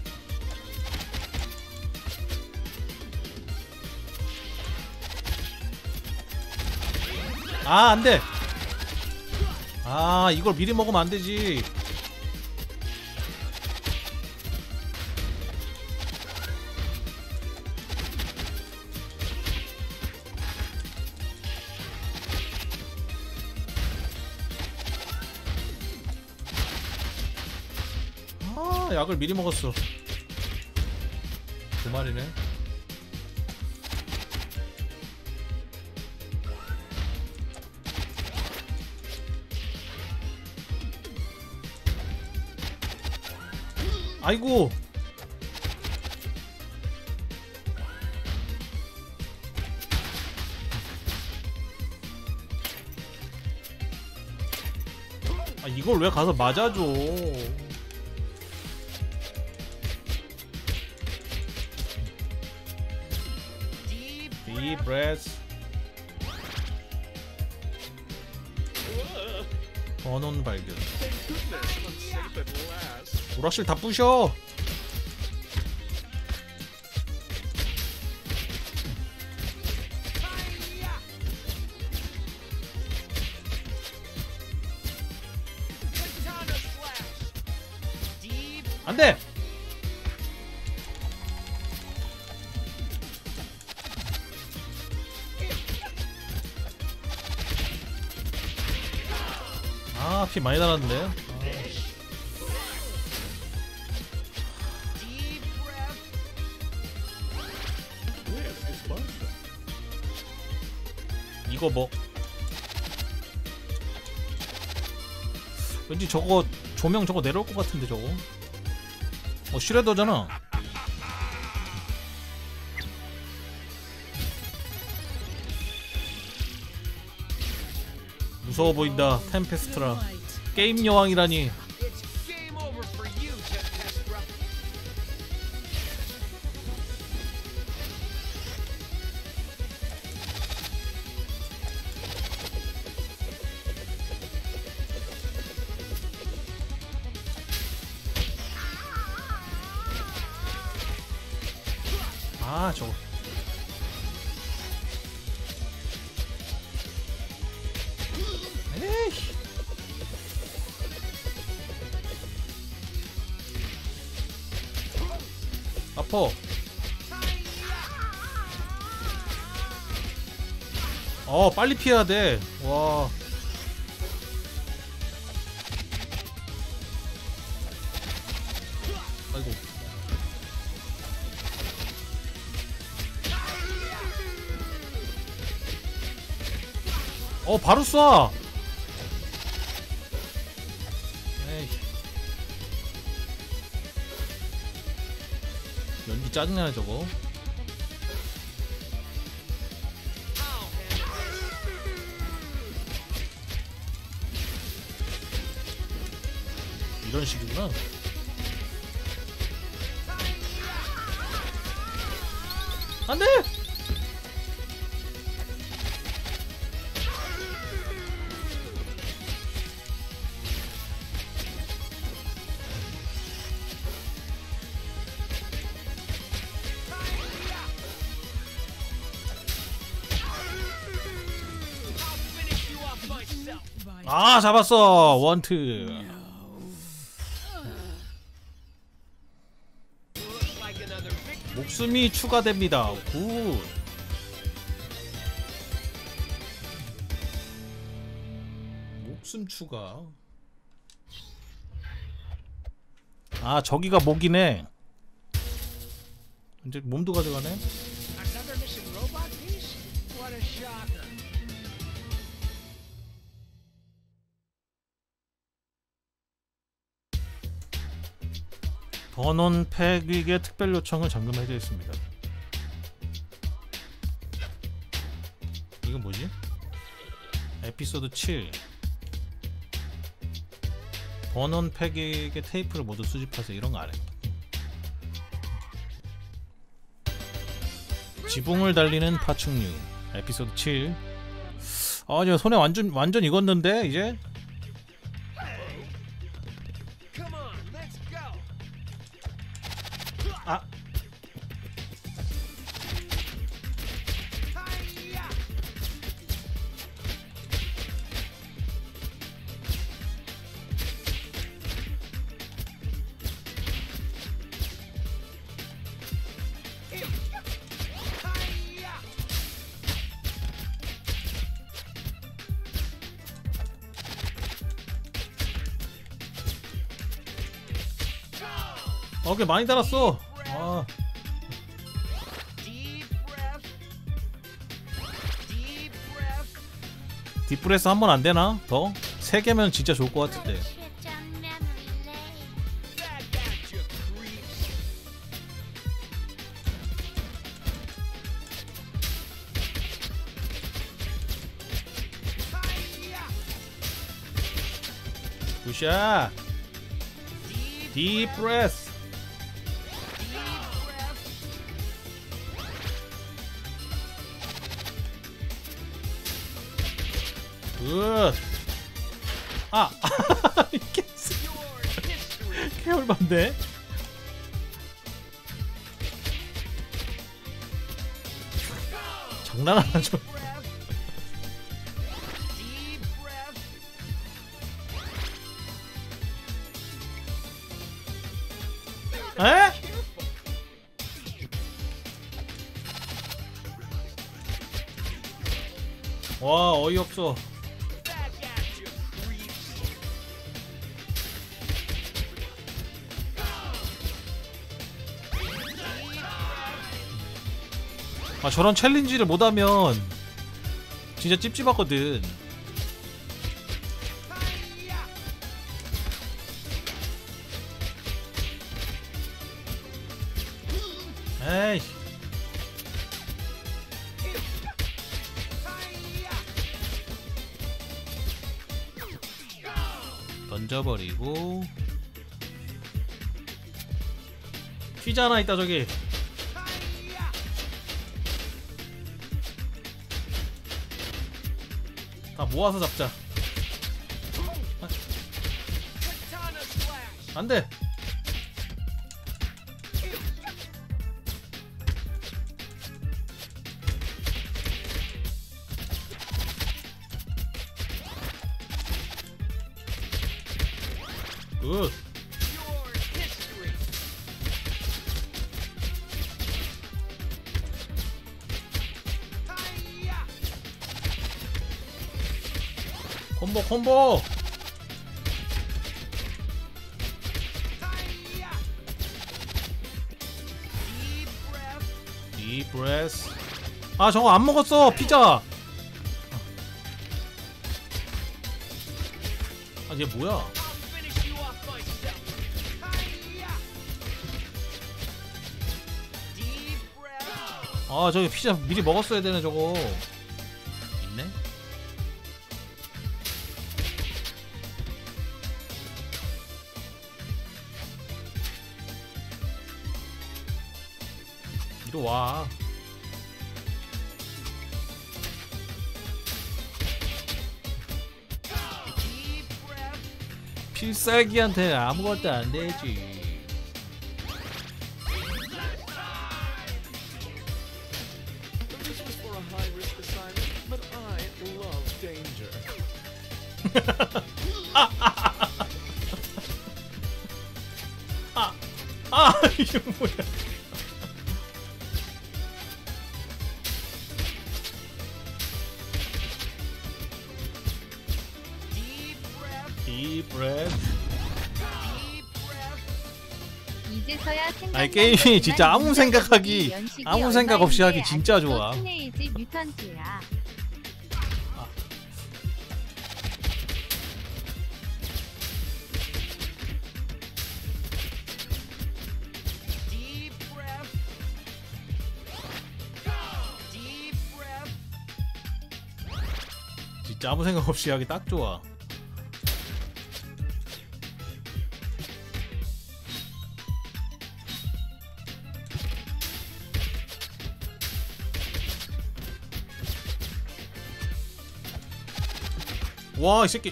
아 안돼. 아 이걸 미리 먹으면 안 되지. 아 약을 미리 먹었어. 두 마리네. 아이고. 아 이걸 왜 가서 맞아줘. Deep Deep breath. 번원 발견. Thank goodness, I'm safe at last. 오락실 다 부셔. katana slash. Deep 안돼. 아, 피 많이 달았는데. deep breath. This is fun. 이거 뭐? 왠지 저거 조명 저거 내려올 것 같은데 저거. 어 슈레더잖아. 무서워 보인다. 템페스트라. 게임 여왕이라니. It's game over for you, Tempestra. 아 저거. 에이. 아파. 어 빨리 피해야 돼. 와. 아이고. 어 바로 쏴. 에이. 연기 짜증나네 저거. 이런 식이구나. 안돼. Finish you off myself. 아 잡았어. 원트. Looks like another victory. 목숨이 추가됩니다. 굿. 목숨 추가. 아 저기가 목이네. 이제 몸도 가져가네. Another missing robot piece? What a shocker. 버논 패닉의 특별 요청은 잠금 해제했습니다. 이건 뭐지? 에피소드 칠. 버논 패닉의 테이프를 모두 수집하세요. 이런 거 안 해. 지붕을 달리는 파충류 에피소드 칠. 아, 저 손에 완전 완전 익었는데 이제. Come on, let's go. 아, Hi-ya. Hi-ya. 어, 꽤 많이 달았어. 아, Deep breath. Deep breath. 딥브레스 한 번 안 되나? 더? 세 개면 진짜 좋을 것 같은데. Trip down memory lane. Back at you, creeps. Hi-ya. 굿샷. Deep 딥브레스. deep breath. 굿. 아, 이게 Your history. 개울반데. 장난 안 하죠. Breath. Deep breath. 에? 와, 어이없어. Back at you, creeps. 아, 저런 챌린지를 못하면 진짜 찝찝하거든. Hi-ya. 에이, Hi-ya. 던져버리고. 퀴즈 하나 있다 저기. Hi-ya. 다 모아서 잡자. Katana slash. 안돼. 굿. Your history. Hi-ya. 콤보 콤보. Hi-ya. Deep breath. 딥브레스. 아, 저거 안 먹었어. 피자. 아, 얘 뭐야? I'll finish you off myself. Hi-ya. Deep breath. 아, 저기 피자 미리 먹었어야 되네 저거. 있네? 이리 와. Deep breath. 필살기한테 아무것도 안 되지. This was for a high-risk assignment, but I love danger. 아, 이게 뭐야? Deep breath. 딥브레스. Deep breath. 이제서야 생각. 아니, 게임이 진짜 아무 생각하기, 아무 생각 없이 하기 진짜 좋아. 티네이지 뮤턴트야. 진짜 아무 생각 없이 하기 딱 좋아. 와, 이 새끼.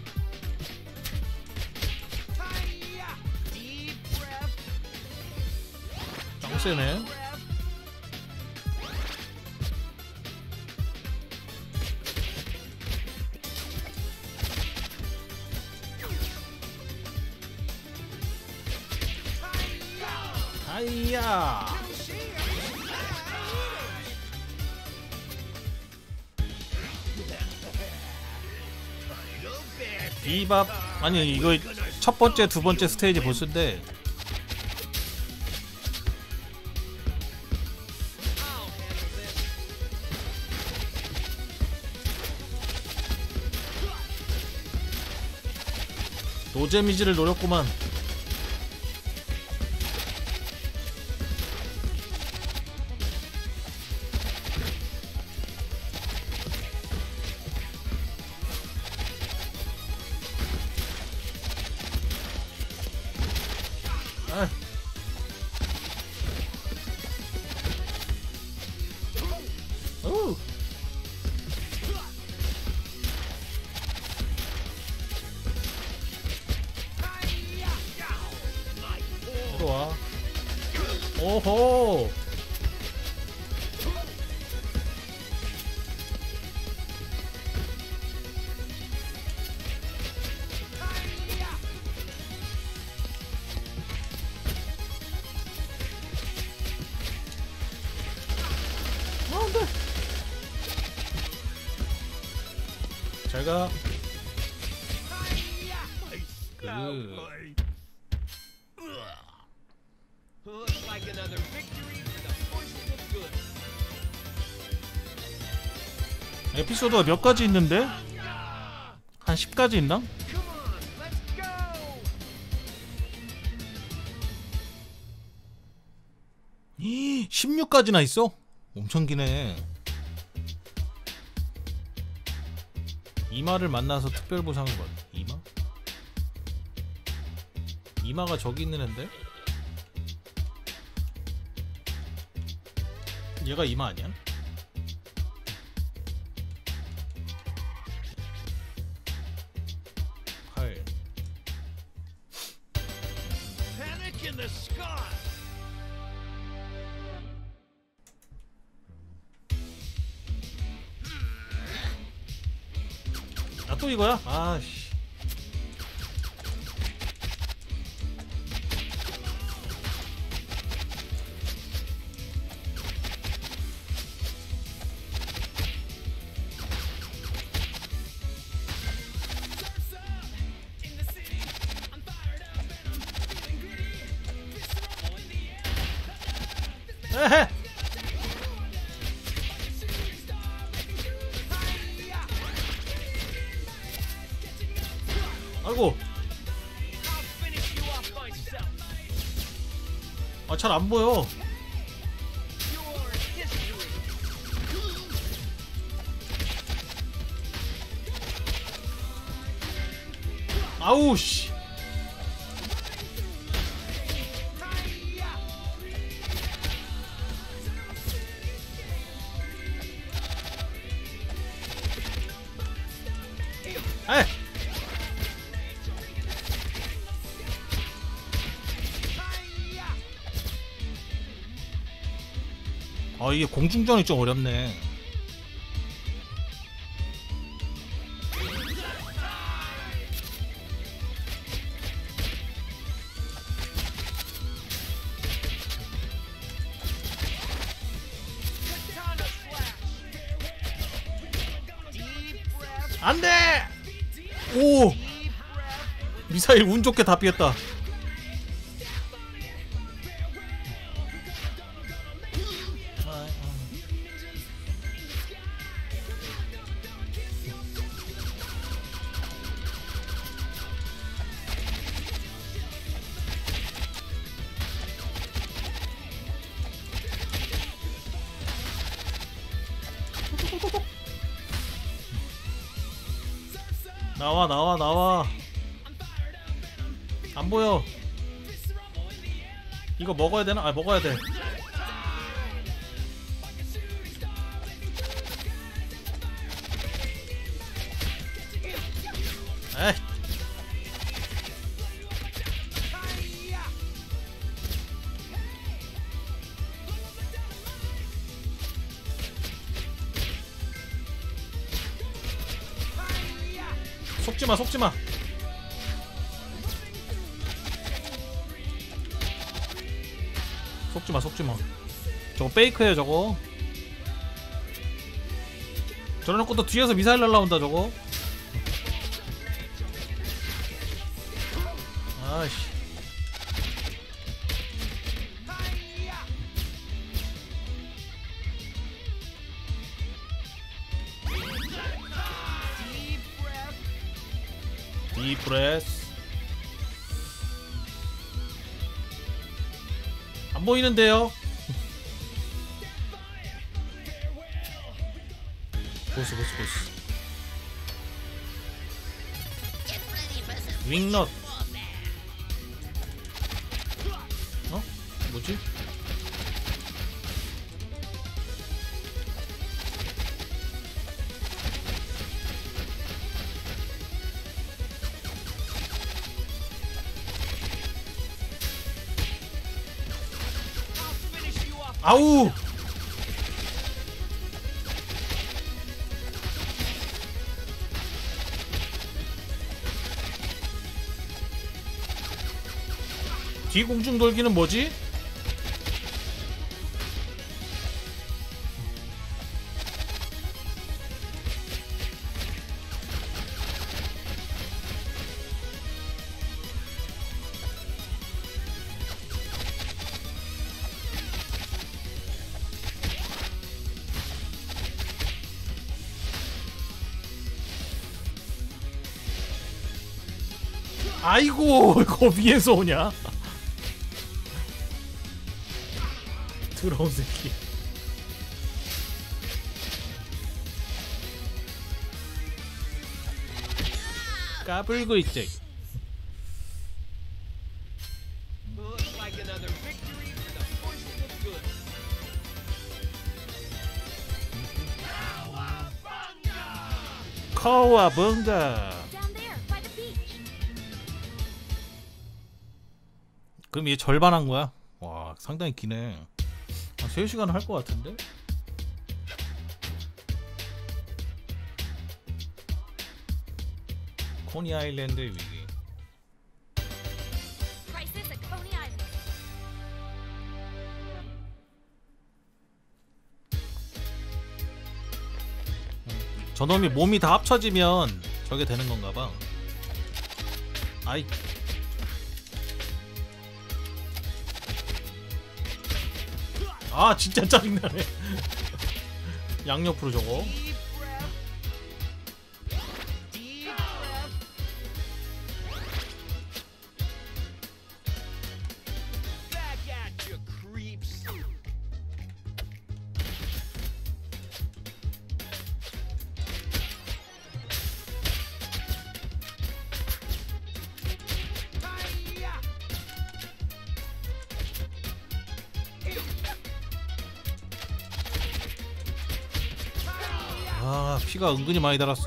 짱 세네. 아이야. 비밥. 아니 이거 첫 번째 두 번째 스테이지 보스인데 노재미지를 노렸구만. 아. 오. 들어와. 오호. 안돼. 잘가. 그. Looks like another victory for the forces of good. 에피소드가 몇 가지 있는데? 한 십 가지 있나? Come on, let's go. 십육 가지나 있어? 엄청 기네. 이마를 만나서 특별 보상을 받. 이마? 이마가 저기 있는 앤데? 얘가 이마 아니야? 팔. Panic in the sky. 아, 또 이거야? 아씨. 에헤. 아이고. I'll finish you off myself. 아, 잘 안 보여. Your history. 아우 씨. 에이. 아, 이게 공중전이 좀 어렵네. Katana slash. Deep breath. 안 돼! 오! Deep breath. 미사일 운 좋게 다 피했다. 나와 나와 나와. 안 보여. 이거 먹어야 되나? 아 먹어야 돼. 에이. 속지마 속지마. 속지마 속지마. 저거 페이크예요 저거. 저러놓고 또 뒤에서 미사일 날라온다 저거. 아이씨. 디프레스. 안 보이는데요? 보스 보스 보스. 윙넛. 어? 뭐지? 아우! 뒤 공중 돌기는 뭐지? 아이고, 이거 위에서 오냐? 더러운 새끼. 까불고 있지. Looks like another victory for the forces of good. 카와bunga. Down there, by the beach. 그럼 얘 절반 한 거야? 와, 상당히 기네. 한 세 시간 할 것 같은데? 코니 아일랜드의 위기. Crisis at Coney Island. 저놈이 몸이 다 합쳐지면 저게 되는 건가 봐. 아이. 아 진짜 짜증나네. 양옆으로 저거. Deep breath. Deep breath. Back at you, creeps. Hi-ya! 아 피가 은근히 많이 달았어.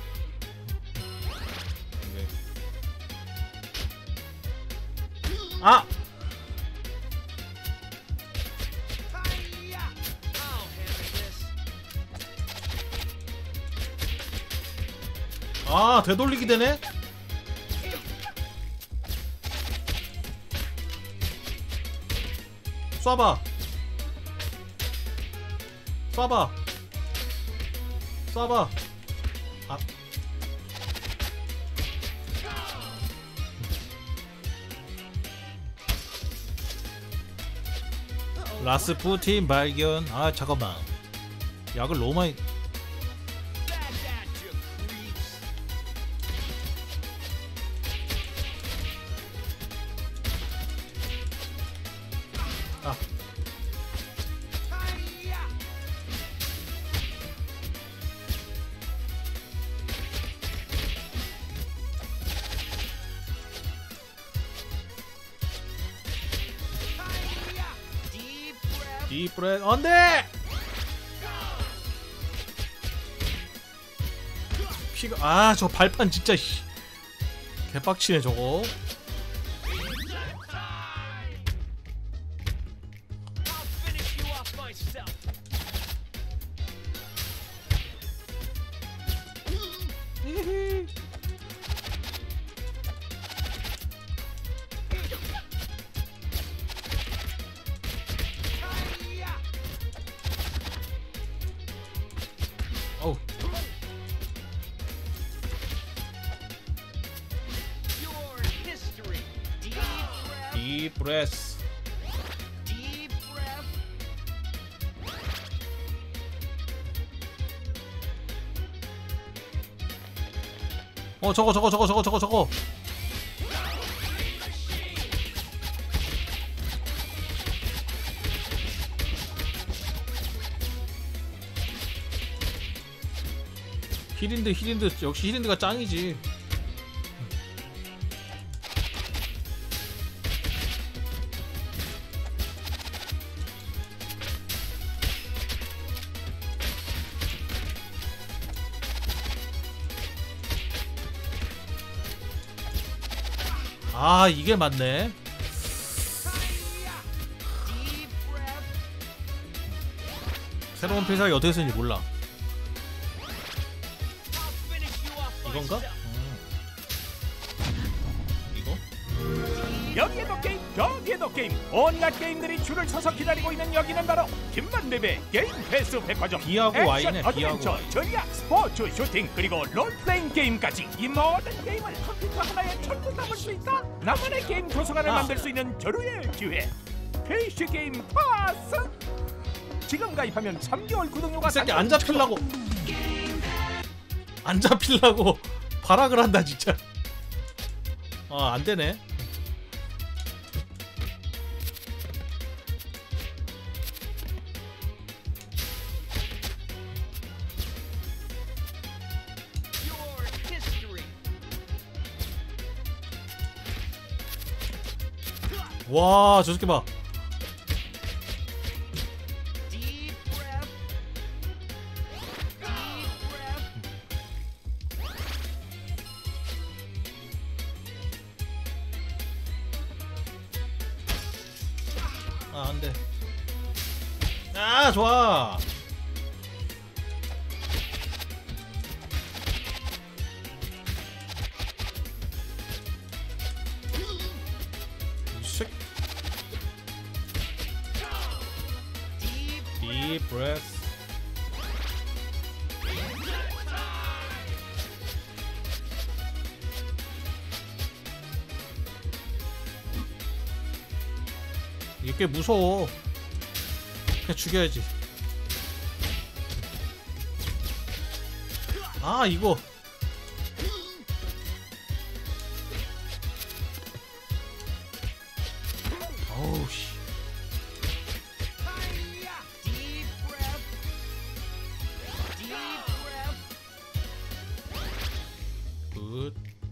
아! Hi-ya! I'll handle this. 아 되돌리기 되네? 쏴봐. 쏴봐. 쏴봐. 아. 라스푸틴 발견. 아 잠깐만. 약을 너무 많이. Back at you, creeps. 아. Hi-ya! 디프레 안돼. 피가 아 저 발판 진짜 씨. 개빡치네 저거. I'll finish you off myself. 어우 Your history. Deep breath. 디프레스. Deep breath. 어 저거 저거 저거 저거 저거 저거. 힐인드 힐인드 역시 힐인드가 짱이지. 아 이게 맞네. Deep breath. 새로운 필살기 어떻게 쓰는지 몰라. I'll finish you off 이건가? myself. 음. 이거? 여기에도 게임, 저기에도 게임, 온갖 게임들이 줄을 서서 기다리고 있는 여기는 바로 김만배의 게임 패스 백화점. B하고 액션, Y네, B하고 어드벤처, Y. 전략, 스포츠, 슈팅, 그리고 롤플레잉 게임까지 이 모든 게임을 컴퓨터 하나에 전부 담을 수 있다. 나만의 게임 도서관을 아. 만들 수 있는 절호의 기회. 피씨 게임 파스. 지금 가입하면 삼 개월 구독료가 이 새끼 딱 안 잡히려고 안 잡히려고 발악을 한다 진짜. 아 안되네. Your history. 와 저 새끼 봐. Deep breath. Deep breath. 아 안돼. 아 좋아. 이 새끼. Deep Deep breath. 이게 꽤 무서워. 그냥 죽여야지. 아 이거 어우 씨. Deep breath. Deep breath. 굿.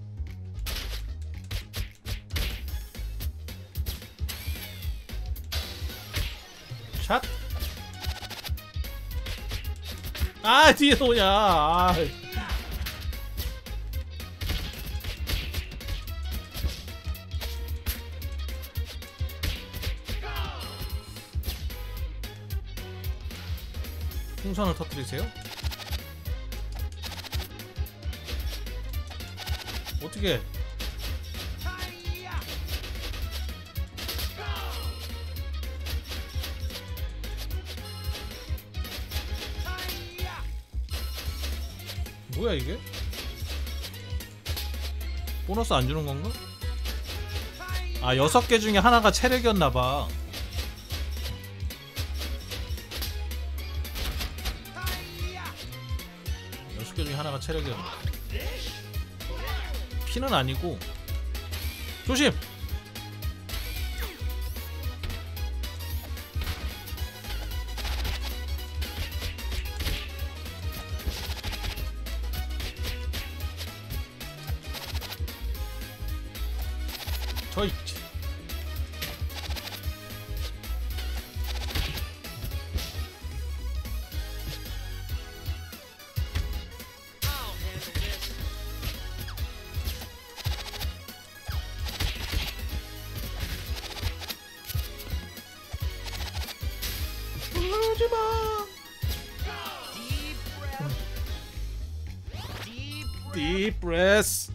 샷. 아 뒤에서 오냐. 아. 풍선을 터뜨리세요? 어떻게? 뭐야 이게? 보너스 안 주는 건가? 아 여섯 개 중에 하나가 체력이었나봐. 여섯 개 중에 하나가 체력이었나? 피는 아니고. 조심! 저 있지. Deep breath.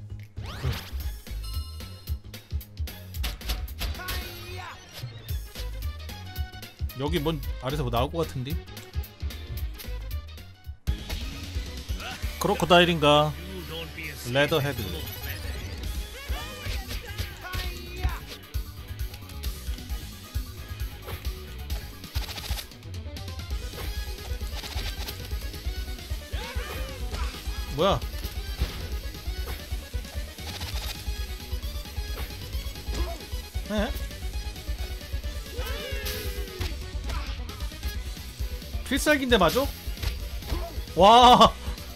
여기 뭔 아래서 뭐 나올 것 같은데? 크로커다일인가? 레더헤드. 뭐야? 에? 필살기인데 맞아? 와.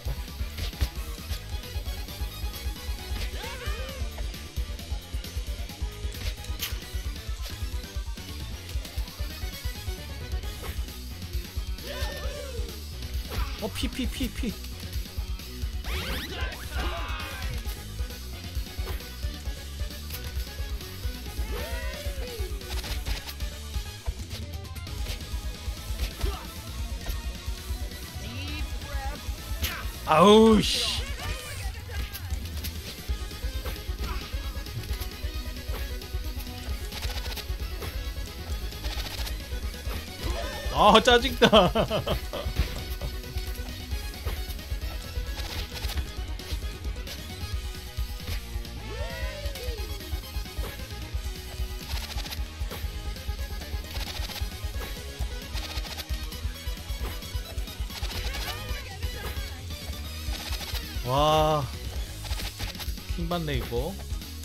어, 피, 피, 피, 피. 아우 씨. 아 짜증나. 와, 킹받네 이거.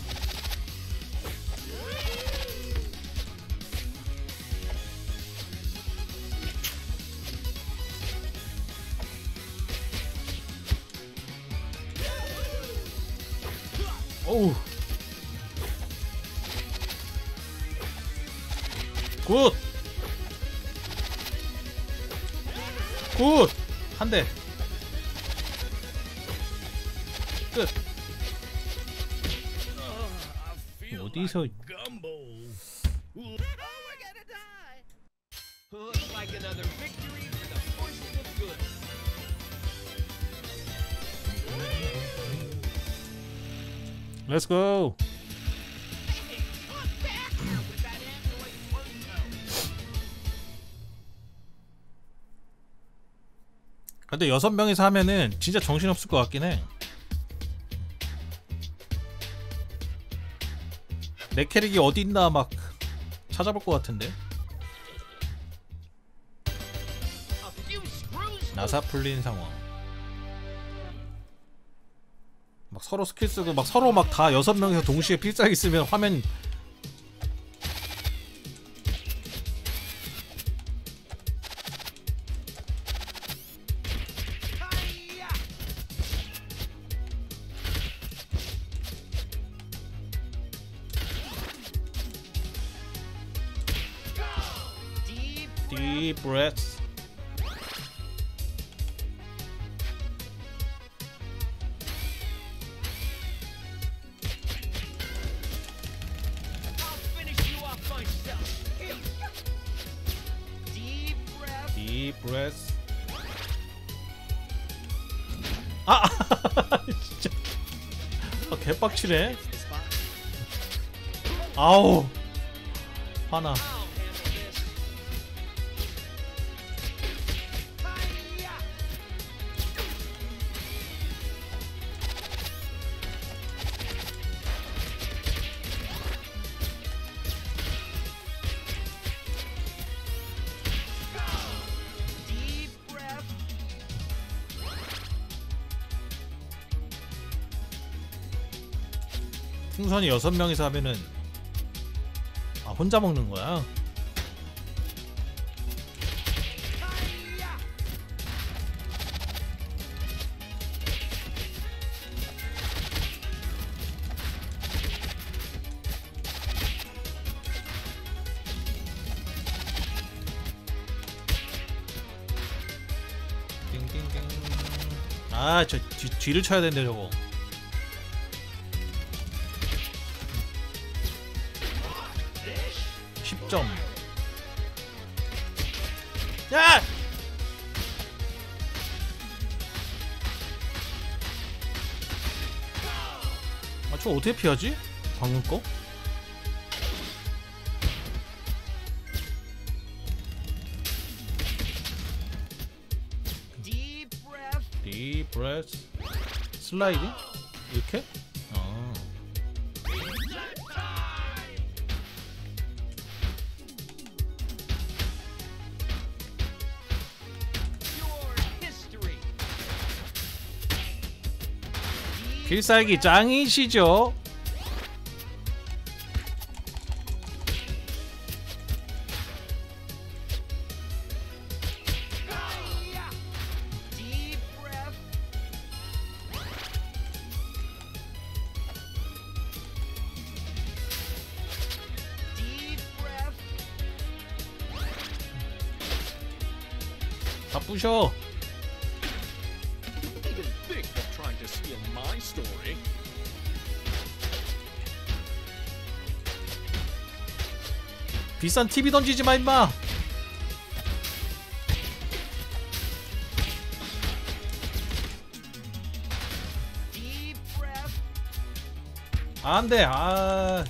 오우, 굿, 굿, 한 대. 끝. 어디서 Looks like another victory for the forces of good. Let's go. 근데 여섯 명이서 하면은 진짜 정신없을 것 같긴 해. 내 캐릭이 어디 있나 막 찾아볼 것 같은데. 나사 풀린 상황. 막 서로 스킬 쓰고 막 서로 막 다 여섯 명이서 동시에 필살기 쓰면 화면 Deep breath. Deep breath. 아, 진짜. 아, 개빡치네. 아우, 화나. 풍선이 여섯 명이서 하면은 아 혼자 먹는 거야? 띵띵띵. 아, 저 뒤, 뒤를 쳐야 되는데 저거. 십 점. 야! 저 어떻게 피하지? 방금 거? Deep breath. Deep breath. 슬라이딩? 이렇게? 어. Your history. 필살기 짱이시죠? Deep breath. Deep breath. 다 부셔. Even think of trying to steal my story. 비싼 티비 던지지 마 임마. Deep breath. 안돼. 아.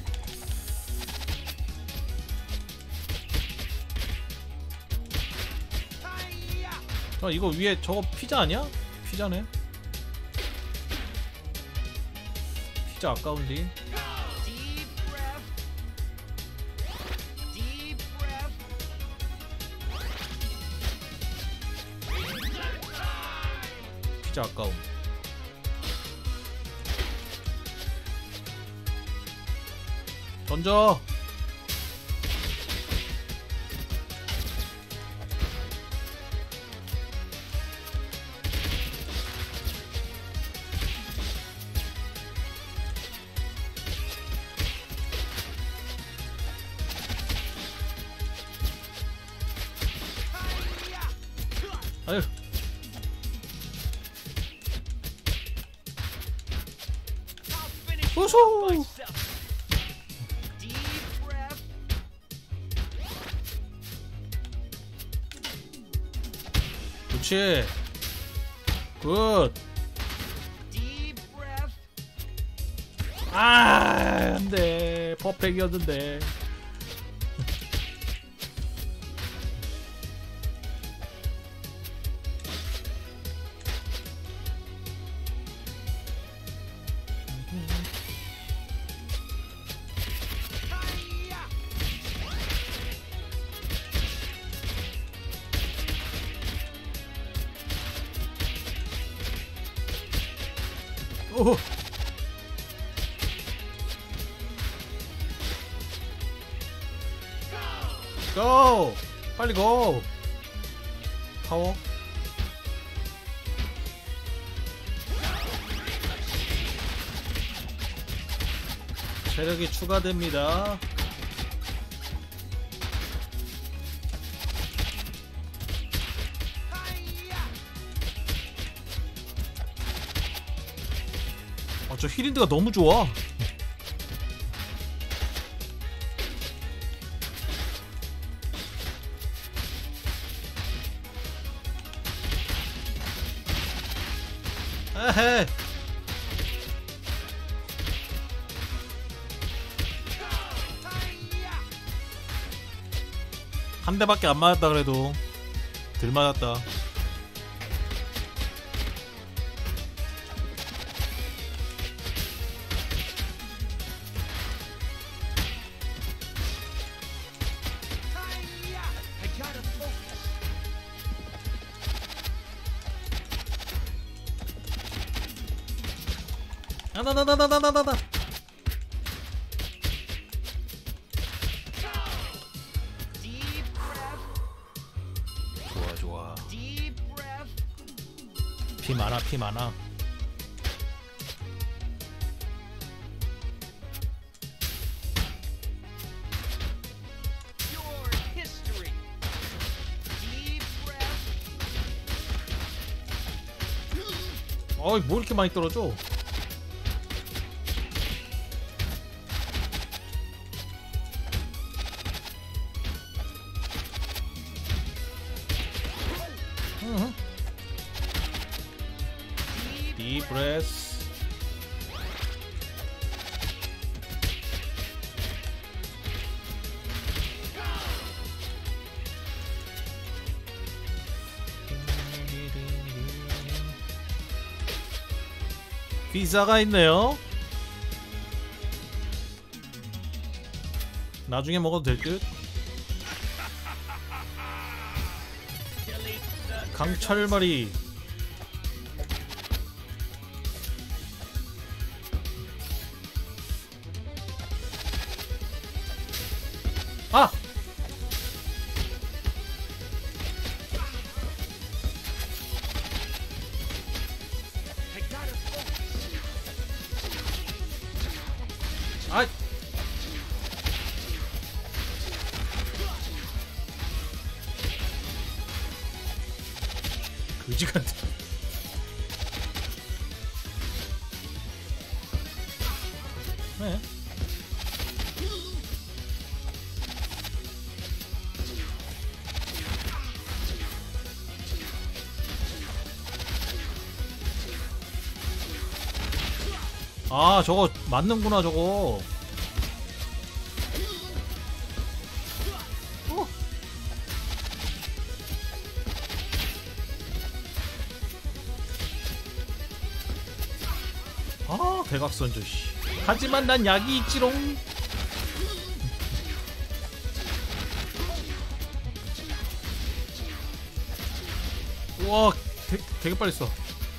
어 이거 위에 저거 피자 아니야? 피자네. 피자 아까운데. Deep breath. Deep breath. 피자 아까움. 던져. 아유. I'll finish you 우수. off myself. Deep breath. 그렇지. 굿. Deep breath. 아, 안돼. 퍼펙이었는데. 오. 고! 빨리 고! 파워. 체력이 추가됩니다. 아, 저 힐인드가 너무 좋아. 에헤. 한 대밖에 안 맞았다 그래도 들 맞았다. I gotta focus. 나나나나나나나나. Deep breath. 좋아 좋아. Deep breath. 피 많아 피 많아. Your history. Deep breath. 어이 뭐 이렇게 많이 떨어져? 응. Deep Deep breath. 피자가 있네요. 나중에 먹어도 될 듯. 강철말이. 아! 아! 그지 같아. 네. 아, 저거 맞는구나, 저거. 어. 아, 대각선조 씨. 하지만 난 약이 있지롱. 우와, 되, 되게 빨리 써.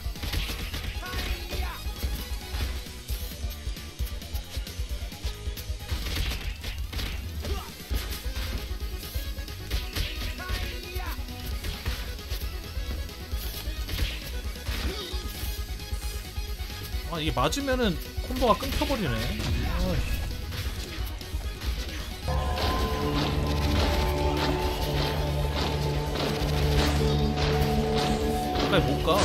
아, 이게 맞으면은 콤보가 끊겨버리네. 어이씨. 가까이 못 가.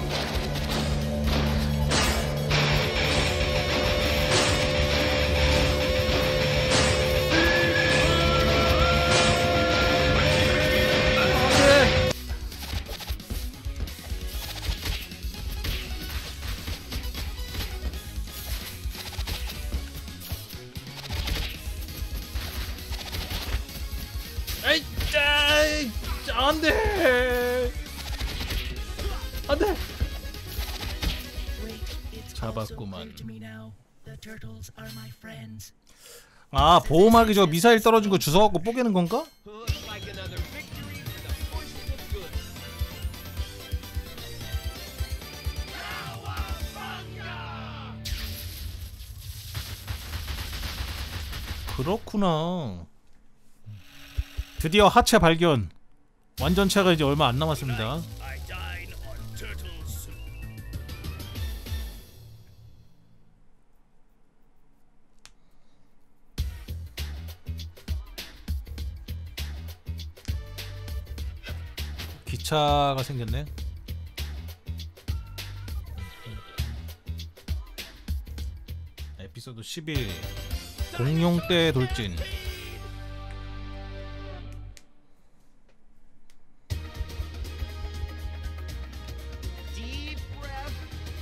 에이, 짜이, 안돼, 안돼. 잡았구만. 아, 보호막이 저 미사일 떨어진 거 주워갖고 뽀개는 건가? Looks like another victory for the forces of good. 그렇구나. 드디어 하체 발견. 완전체가 이제 얼마 안 남았습니다. I dine on turtle soup. 기차가 생겼네. 에피소드 십일 공룡 때 돌진. Deep breath.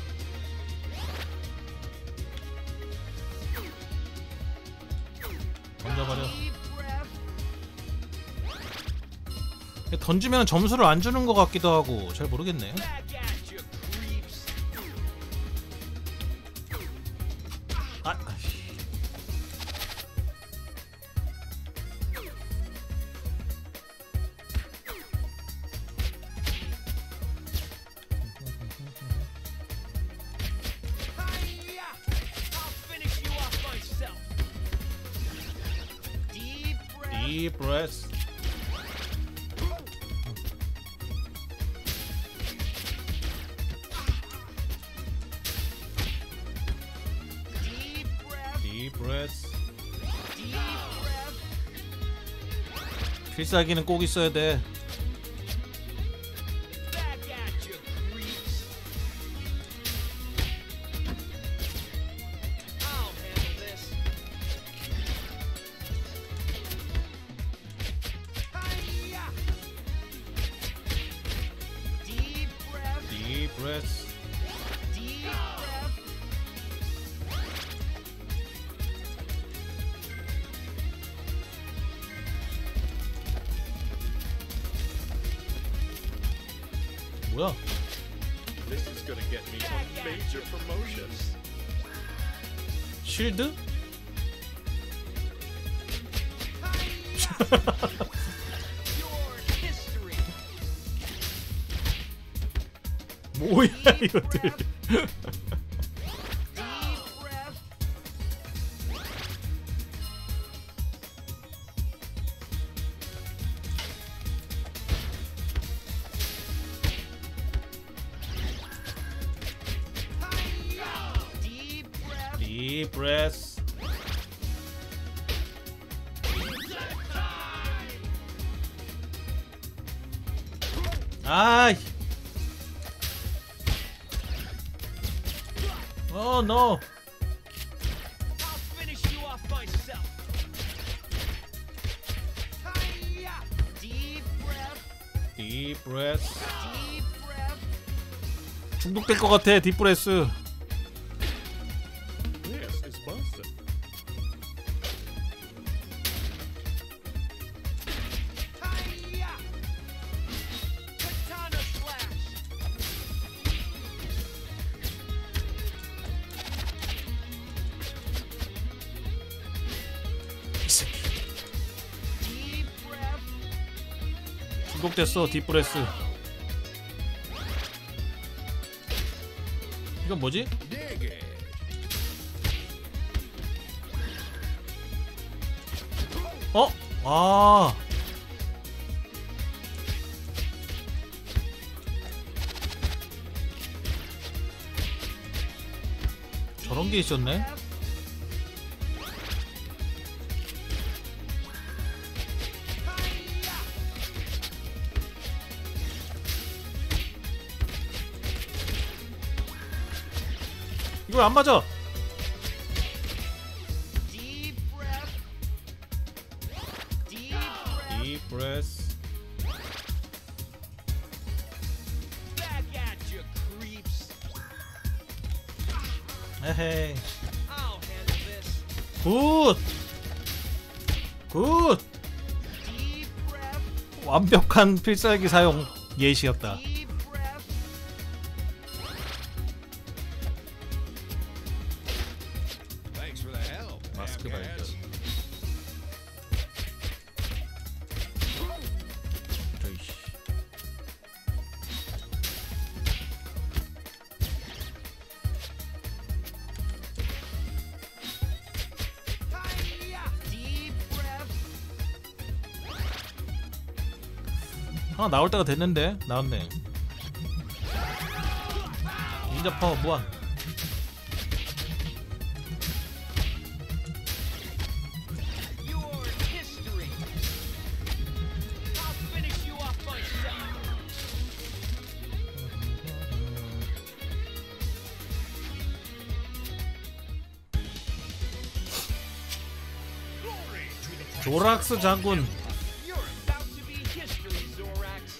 던져버려. Deep breath. 던지면 점수를 안 주는 것 같기도 하고 잘 모르겠네. Back at you, creeps. 아, 아이씨. Hi-ya! I'll finish you off myself. Deep breath. Deep breath. Deep breath. Deep breath. Deep breath. 필살기는 꼭 있어야 돼. Back at you, creeps. I'll handle this. Hi-ya! Deep breath. Deep breath. Deep breath. 뭐야? This is gonna get me some major promotions. 쉴드? Your history. 뭐야 이것들. Deep breath. Deep breath. Deep breath. 아이. Oh no. I'll finish you off myself. Hiya! Deep breath. Deep breath. Deep breath. 중독될 것 같아. 딥브레스. This is Boston. Hiya! Katana slash. 이 새끼. Deep breath. 중독됐어. 딥브레스. 이건 뭐지? Dig it. 어? 아. 저런 게 있었네. 이거 안 맞아. Deep breath. Deep breath. Deep breath. Back at you, creeps. 에헤이. I'll handle this. 굿. 굿. Deep breath. 완벽한 필살기 사용 예시였다. Deep breath. Thanks for the help. 마스크 발견. Half-cats. 저이씨. Hiya! Deep breath. 하나 나올 때가 됐는데 나왔네. 닌자 파워 무한. Your history. I'll finish you off myself. Glory to the 조락스 장군. You're about to be history, Zorax.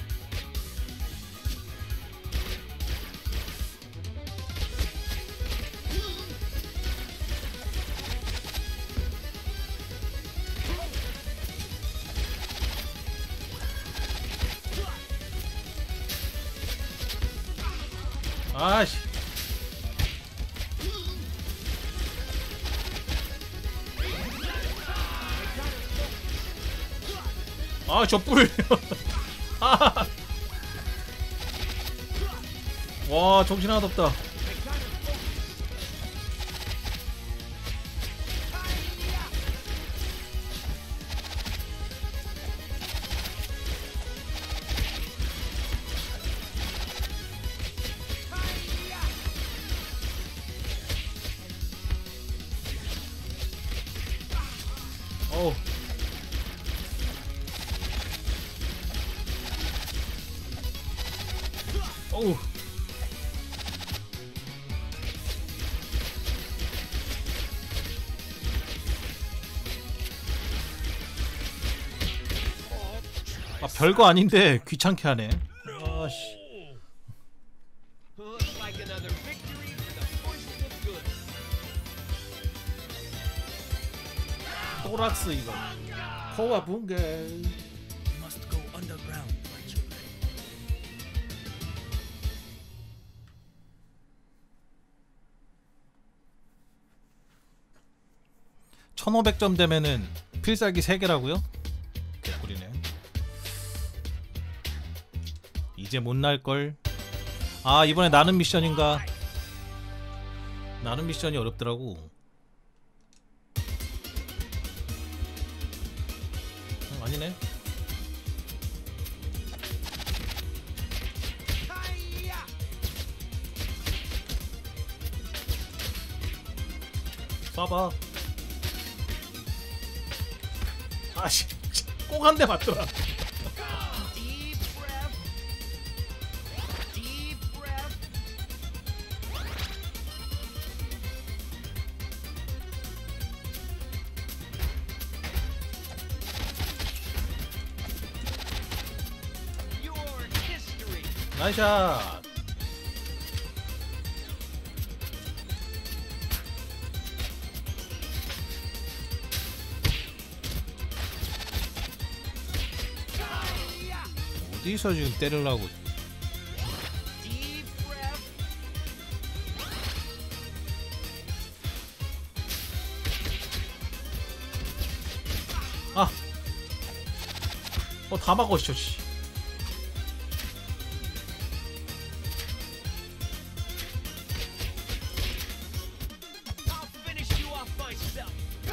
아씨. 아, 저 뿔. 아. 와, 정신 하나도 없다. 어우. 어우. 아, 별거 아닌데 귀찮게 하네. 아씨. Looks like another victory for the forces of good. 또락스 이거. 코와 붕괴. Must go underground, my children. 천오백 점 되면은 필살기 세 개라고요? 개꿀이네. 이제 못 날걸. 아, 이번에 나는 미션인가? 나는 미션이 어렵더라고. 음, 아니네. 쏴봐. 아씨, 꼭 한 대 맞더라. Deep breath. Deep breath. Your history. 나이샷. 어디서 지금 때리려고. Deep breath. 아, 어, 다 막어, 씨. I'll finish you off myself.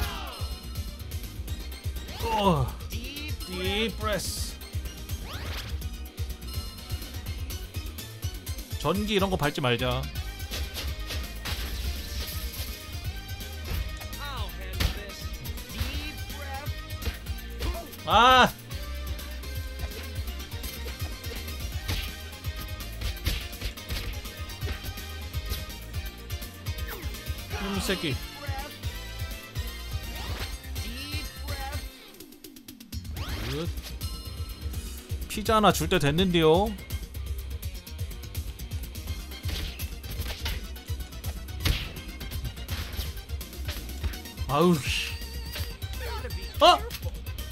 어, Deep 딥 브레스. 전기 이런 거 밟지 말자. I'll handle this. Deep breath. 아, 이 새끼. Breath. Deep breath. 굿. 피자 하나 줄 때 됐는데요. 아우 씨. Gotta be 어? careful.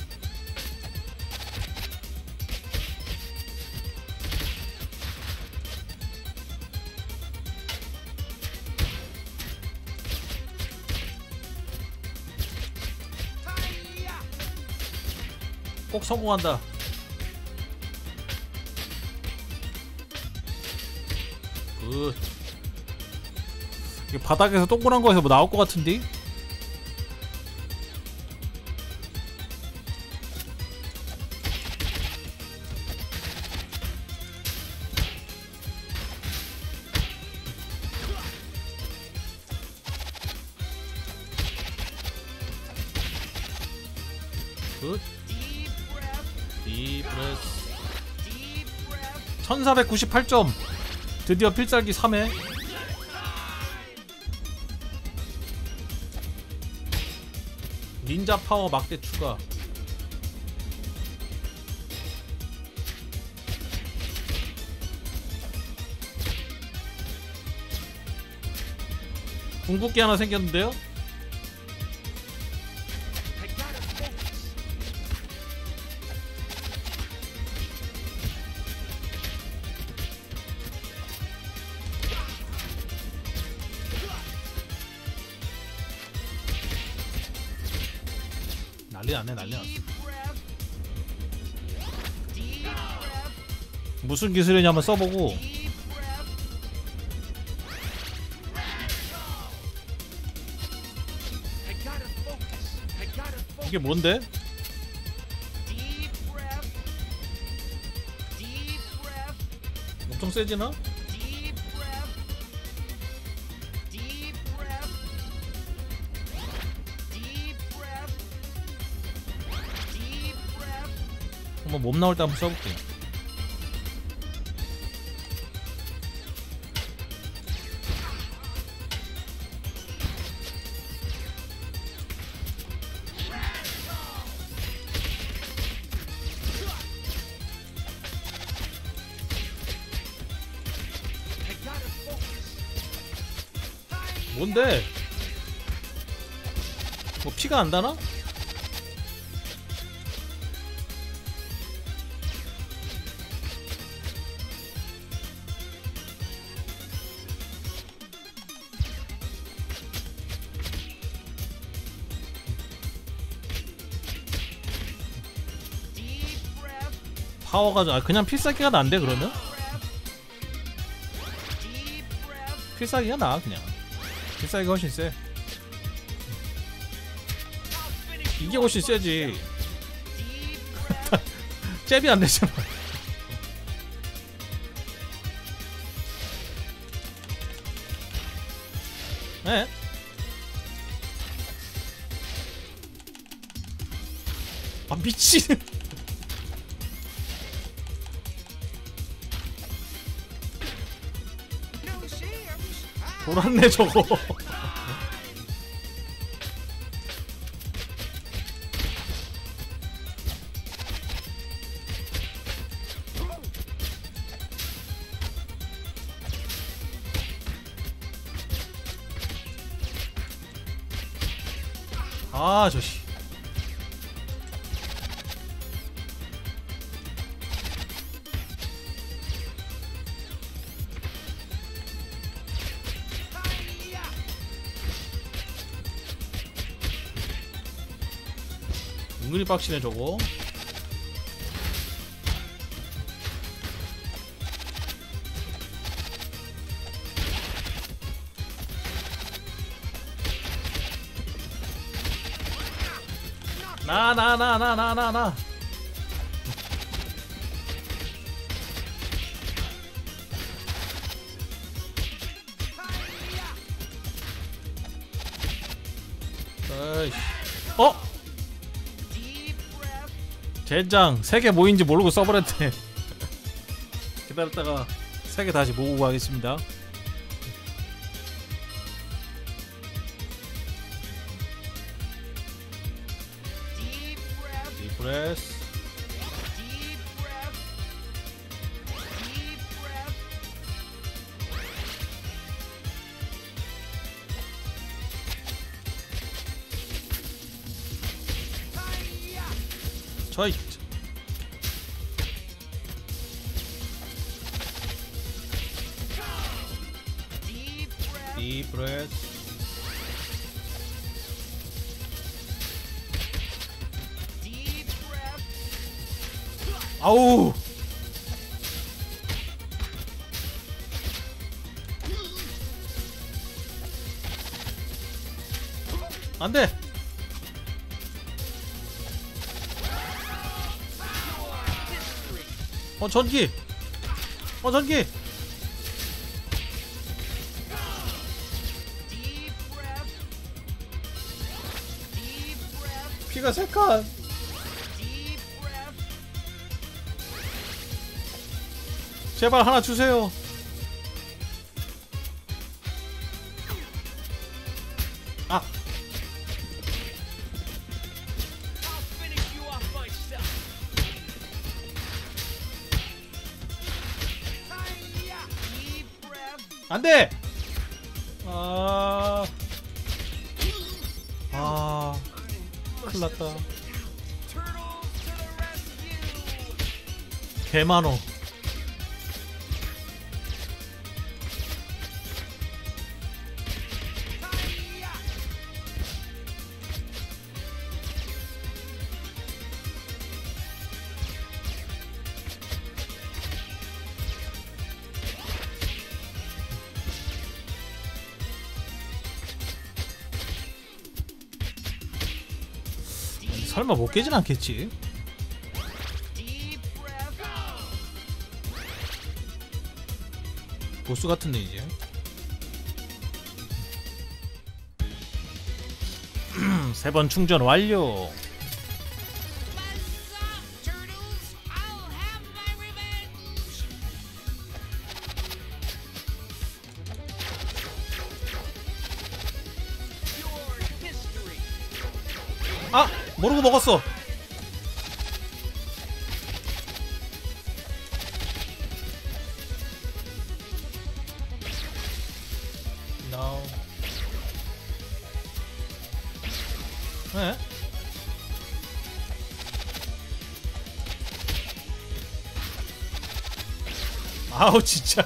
Hi-ya. 꼭 성공한다. 굿. 이게 바닥에서 동그란 거에서 뭐 나올 것 같은데? 굿. Deep breath. 딥 브레스. Deep breath. 천사백구십팔 점. 드디어 필살기 삼 회. 닌자 파워 막대 추가. 궁극기 하나 생겼는데요? I gotta focus. 난리 났네, 난리 났어. Deep breath. Deep breath. 무슨 기술이냐 한번 써보고. Deep breath. I gotta focus. I gotta focus. 이게 뭔데? Deep breath. Deep breath. 엄청 세지나? Deep breath. Deep breath. Deep breath. Deep breath. 한번 몸 나올 때 한번 써볼게. I gotta focus. 뭔데? 뭐 피가 안 다나? 파워가 아 그냥 필살기가 난데 그러면? 필살기가 나 그냥. 필살기가 훨씬 세. 이게 훨씬 세지. 잽이 안 되잖아. 네. 아 미친. 돌았네 저거. 아 저씨. 은근히 빡치네 저거. 나 나 나 나 나 나 나 어이씨. 어? 젠장 세 개 모인지 모르고 써버렸대. 기다렸다가 세 개 다시 모으고 가겠습니다. 디프레스. 저이. 디프레스. 아우. 안돼. 어 전기. 어 전기. 피가 세 칸. 제발 하나 주세요. 아. 안돼. 아. 아. 큰일났다. 개만호. 설마 못 깨진 않겠지? 보스 같은데 이제. 세 번 충전 완료. 아! 모르고 먹었어. No. 네? 아우 진짜.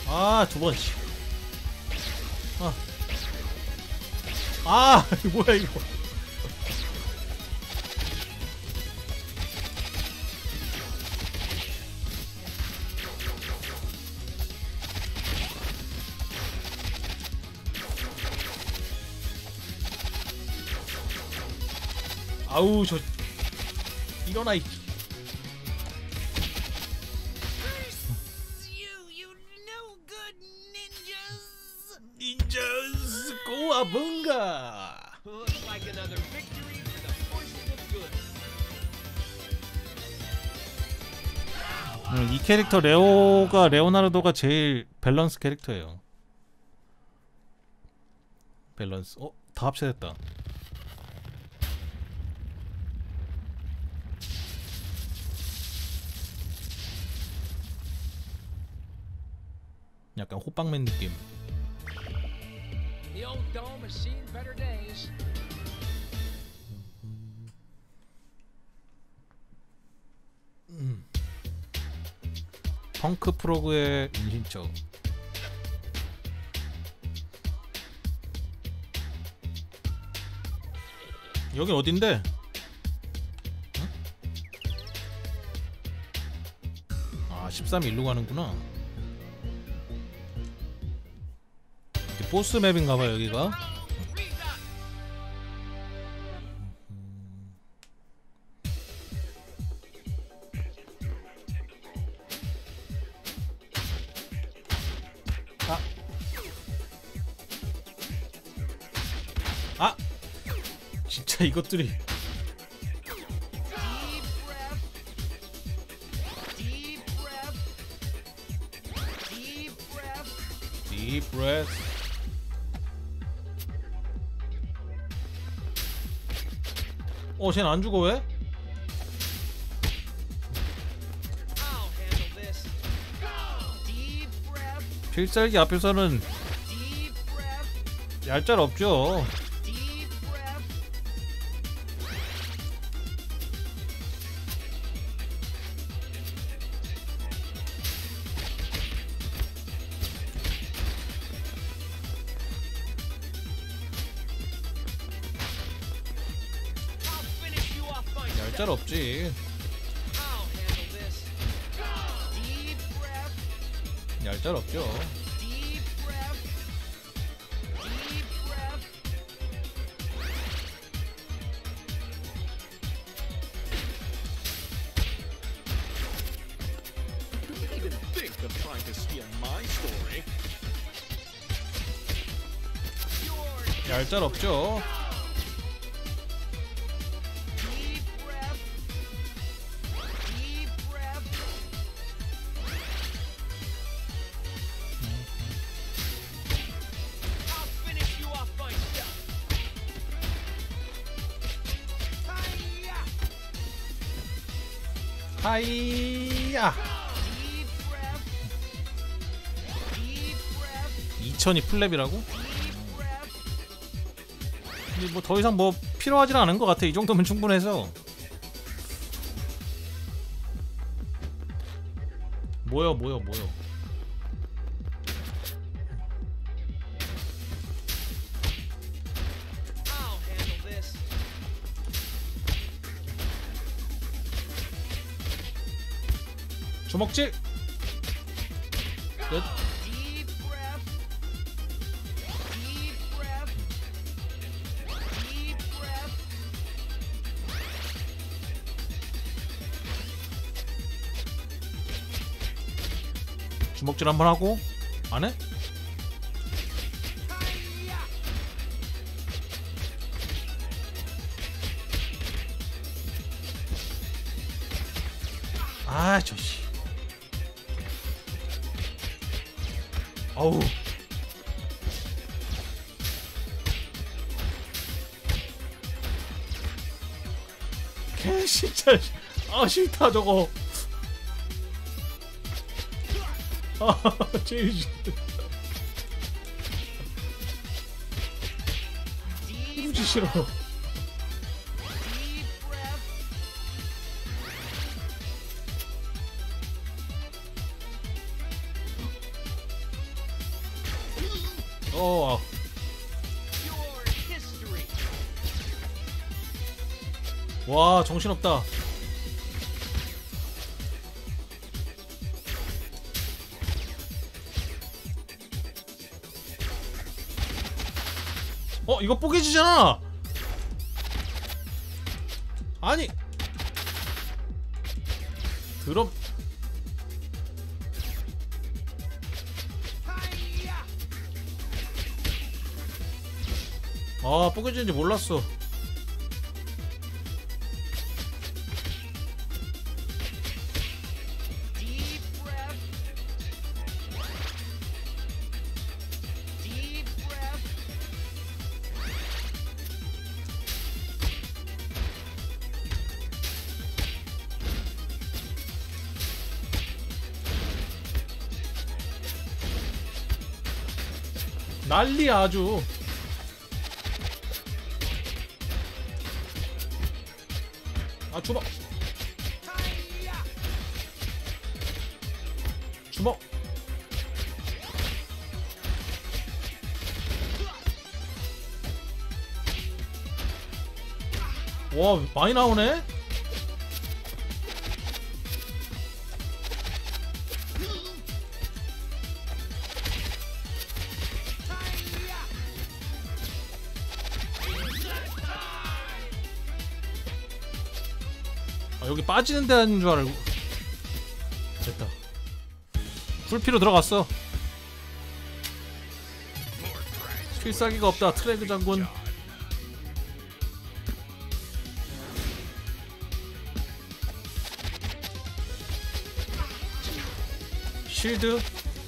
아, 두 번씩. 아. 아, 뭐야 이거. 아우, 저 일어나 이. 닌자스 고아bunga. Looks like another victory for the forces of good. 음, 이 캐릭터 레오가 레오나르도가 제일 밸런스 캐릭터예요. 밸런스. 어, 다 합체됐다. 약간 호빵맨 느낌. The old dome has seen better days. 음. 펑크 프로그의 인신적. 여긴 어딘데? 어? 아, 십삼 일로 가는구나. 보스 맵인가봐 여기가. 아, 아, 진짜 이것들이. Deep breath. 어, 쟤는 안 죽어 왜? I'll handle this. Deep breath. 필살기 앞에서는 Deep breath. 얄짤 없죠. Deep breath. I'll finish you off myself. 얄짤 없지. I'll handle this. Deep breath. 얄짤 없죠. Deep breath. Deep breath. Don't even think of trying to steal my story. 얄짤 없죠. Deep breath. Deep breath. I'll finish you off myself. Hi-ya! 하이야. Deep breath. Deep breath. 이천이 플랩이라고? Deep breath. 근데 뭐 더 이상 뭐 필요하진 않은 것 같아. 이 정도면 충분해서. 뭐요 뭐요 뭐요. I'll handle this. 주먹질. 끝. Deep breath. Deep breath. Deep breath. 주먹질 한번 하고 안 해? Hi-ya! 아, 저씨. 아우. 개 진짜. 아, 싫다 저거. 아, 제일 싫다. 무지 싫어. Deep breath. 어. Your history. 와, 정신없다. 어, 이거 뽀개지잖아. 아니. 드럼. 아, 뽀개지는지 몰랐어. Deep breath. Deep breath. 난리야 아주. 아, 주먹. 주먹. 와, 많이 나오네. 아, 여기 빠지는 데인 줄 알고. 됐다. 풀피로 들어갔어. 필살기가 없다. 트레그 장군. 실드.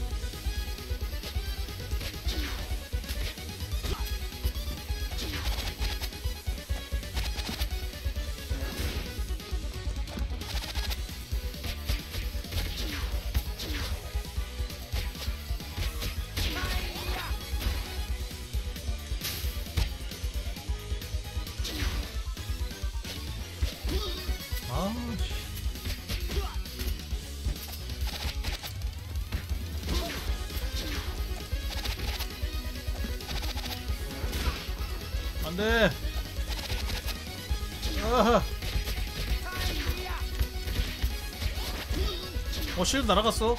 아, 씨. 안 돼. 아하. 어, 실드 날아갔어.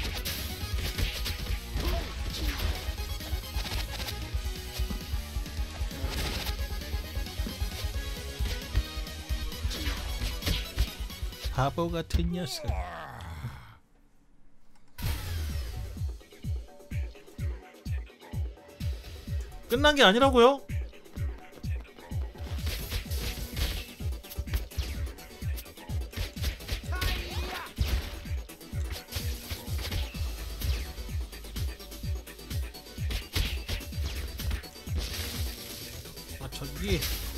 바보 같은 녀석. 끝난 게 아니라고요? 아, 저기.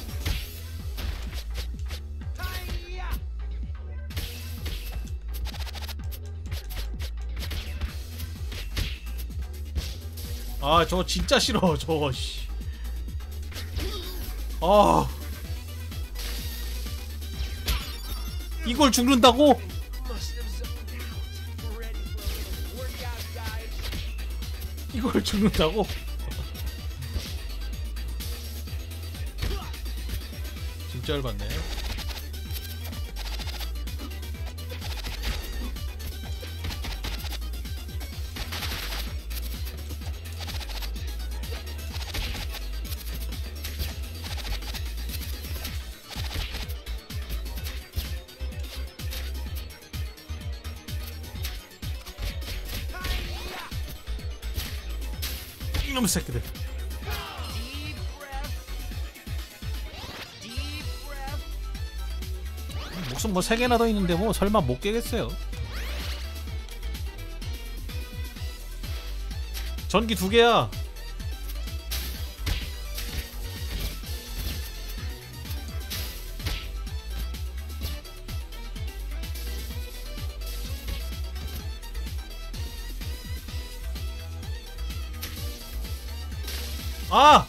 아, 저거 진짜 싫어. 저거 씨. 아, 이걸 죽는다고? Must have zoned out. Ready for a little workout, guys. 이걸 죽는다고? 진짜 열받네. 이놈의 새끼들. Deep breath. Deep breath. 목숨 뭐 세 개나 더 있는데 뭐 설마 못 깨겠어요. 전기 두 개야. 아!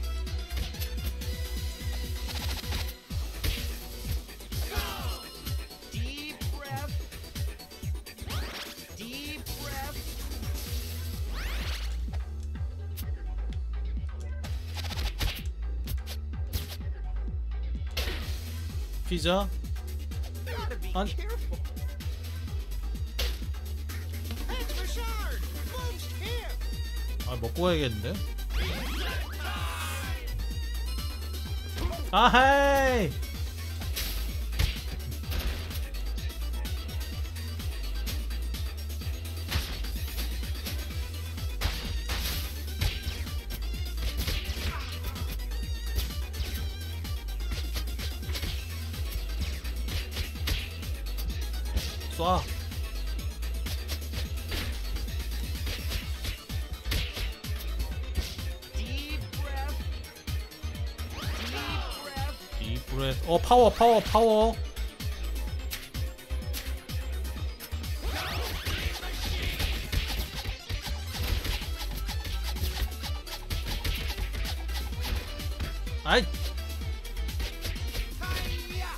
Deep breath. Deep breath. 피자? Gotta be 안- careful. It's Richard. Moves here. 아 먹고 가야겠는데? 아헤이! 쏴. Deep breath. Deep breath. 이 브레. 어 파워 파워 파워. 아이. Hi-ya.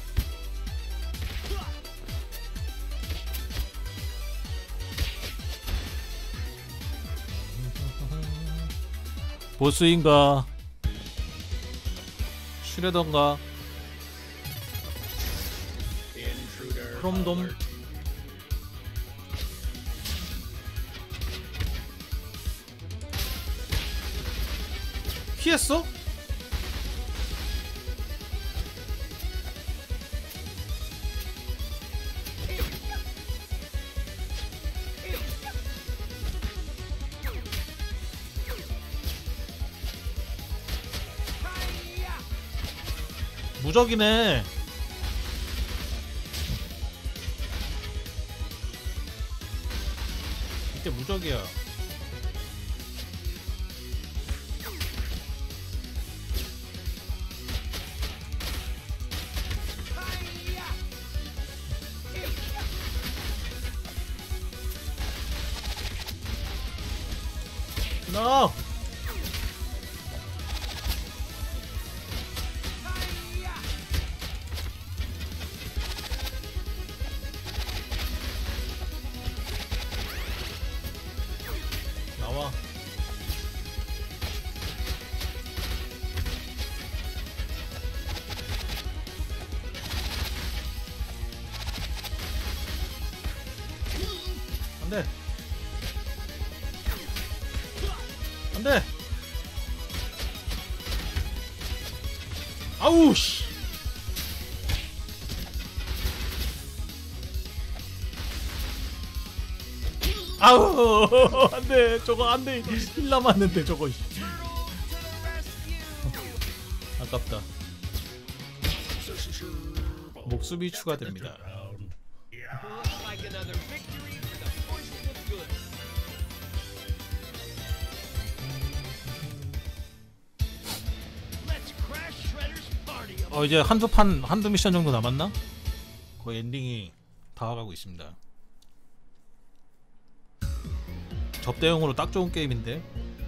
보스인가 슈레던가 크롬돔. 피했어? 무적이네. 이때 무적이야. No. 나와. 안돼. 안돼. 아우 씨. 아우 안돼. 저거 안돼. 힐 남았는데 저거. 아깝다. 목숨이 추가됩니다. Looks like another victory for the forces of good. Let's crash Shredder's party. 어 이제 한두 판 한두 미션 정도 남았나? 거의 엔딩이 다가가고 있습니다. 접대용으로 딱 좋은 게임인데.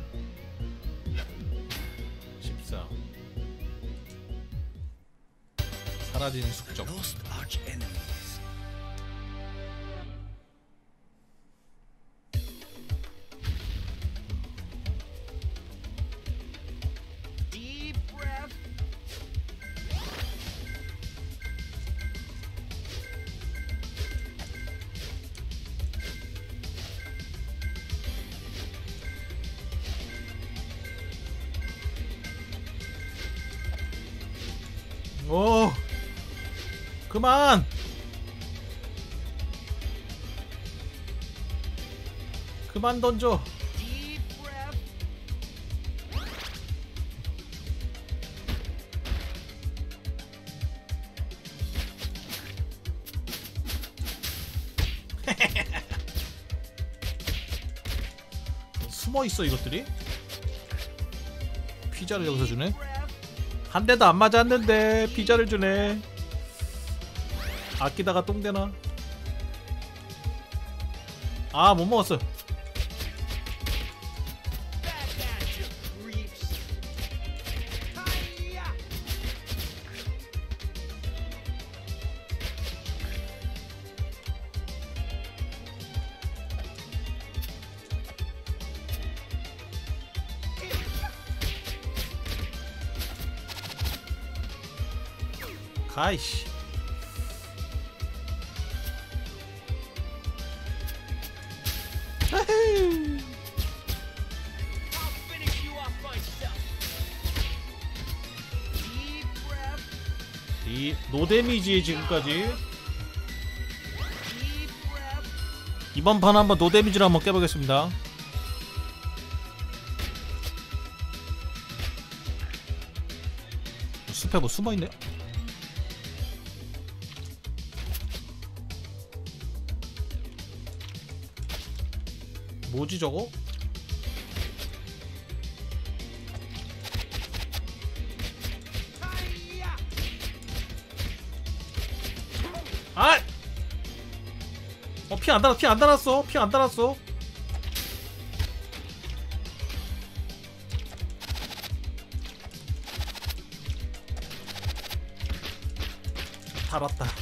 십사. 사라진 숙적. Lost arch enemies. Deep breath. 오. 그만. 그만 던져. Deep breath. 숨어 있어 이것들이. 피자를 여기서 주네. Breath. 한 대도 안 맞았는데 피자를 주네. 아끼다가 똥대나. 아 못 먹었어. Back at you, creeps. Hi-ya. 가이씨. I'll finish you off myself. Deep breath. 이 노데미지 지금까지. Deep breath. 이번 판 한번 노데미지로 한번 깨보겠습니다. 숲에 뭐 숨어있네? 뭐지 저거? Hi-ya. 아! 어, 피 안 달았, 피 안 달았어. 피 안 달았어. 달았다.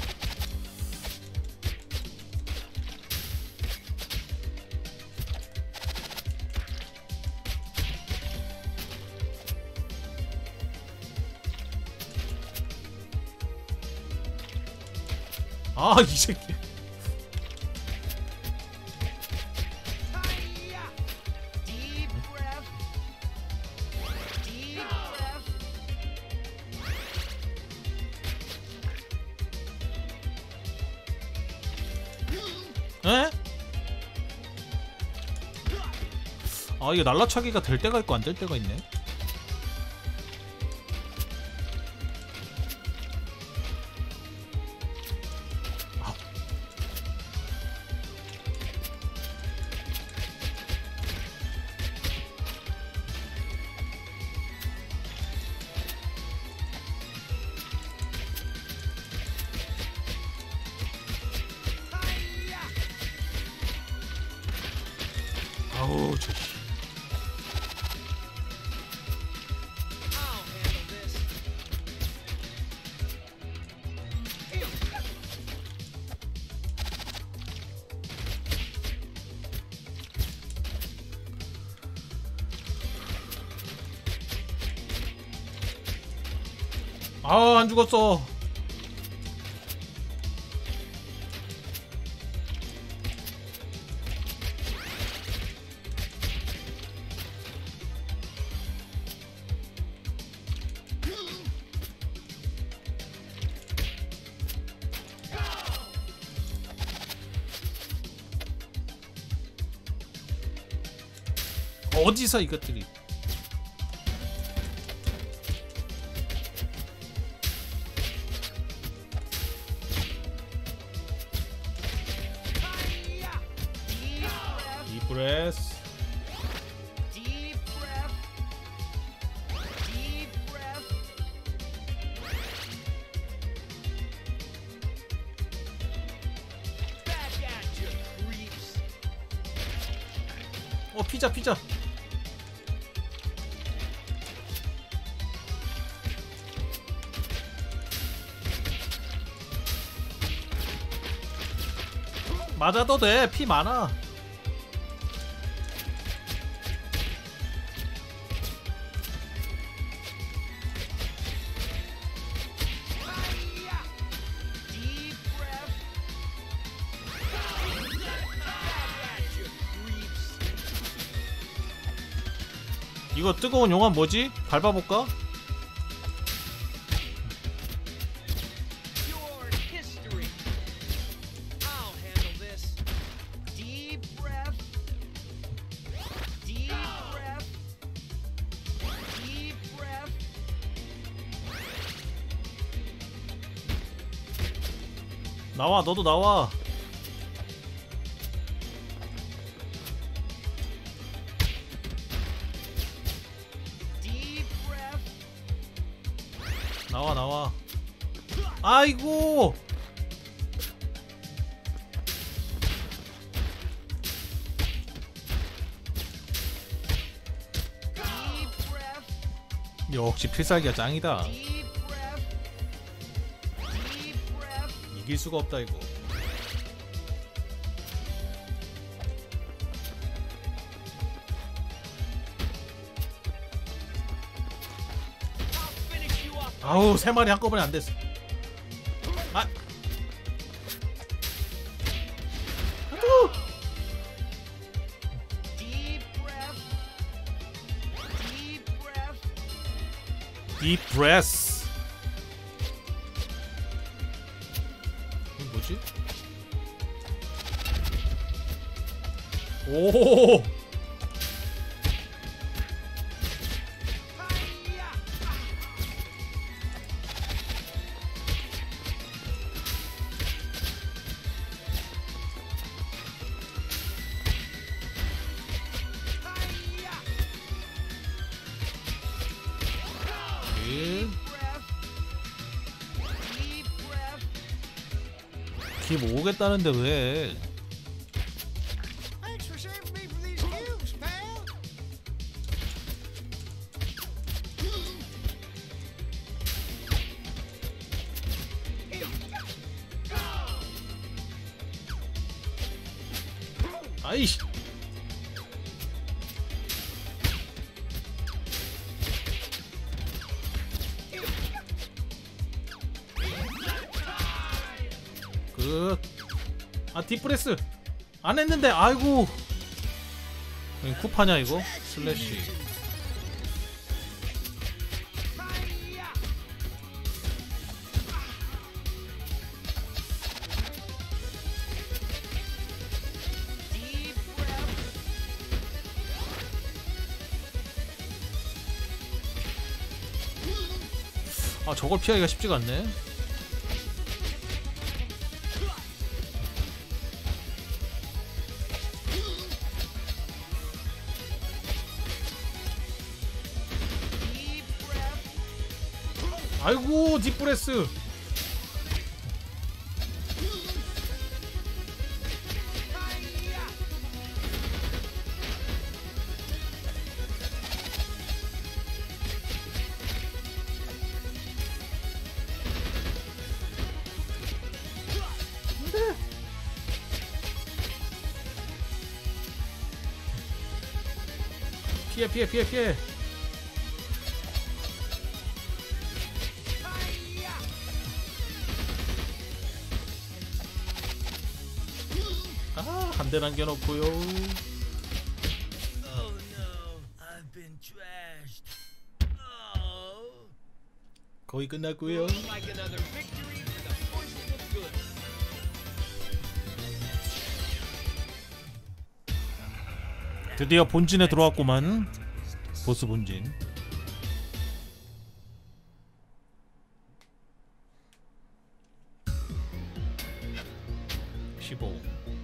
아, 이 새끼. Hi-ya. Deep breath. Deep breath. 에? 아, 이게 날라차기가 될 때가 있고 안 될 때가 있네. 아. Hi-ya. 아우, 저 씨. I'll handle this. 아, 안 죽었어. 어디서 이것들이. Hi-ya. Deep breath. 이브레스. Deep breath. Deep breath. Back at you, creeps. 어, 피자 피자. 맞아도 돼. 피 많아. Hi-ya. Deep breath. Back at you, creeps. 이거 뜨거운 용암 뭐지? 밟아볼까? Your history. I'll handle this. Deep breath. Deep breath. Deep breath. 나와, 너도 나와. Deep breath. 나와 나와. 아이고. Deep breath. 역시 필살기가 짱이다. Deep breath. Deep breath. 이길 수가 없다 이거. I'll finish you off. 아우, 세 마리 한꺼번에 안 됐어. 아. 아두. 딥 브레스. 이게 뭐지? 오. 기 모으겠다는데 왜? Thanks for saving me from these cubes, pal. 아이씨. 끝. 아 딥브레스 안 했는데 아이고. 여기 쿠파냐 이거? 슬래시. 아 저걸 피하기가 쉽지가 않네. 아이고 딥브레스. 피해 피해 피해 피해. 아, 한 대 남겨놓고요. Oh no, I've been trashed. Oh. 거의 끝났고요. Like another victory for the forces of good. 드디어 본진에 들어왔구만. 보스 본진. 십오.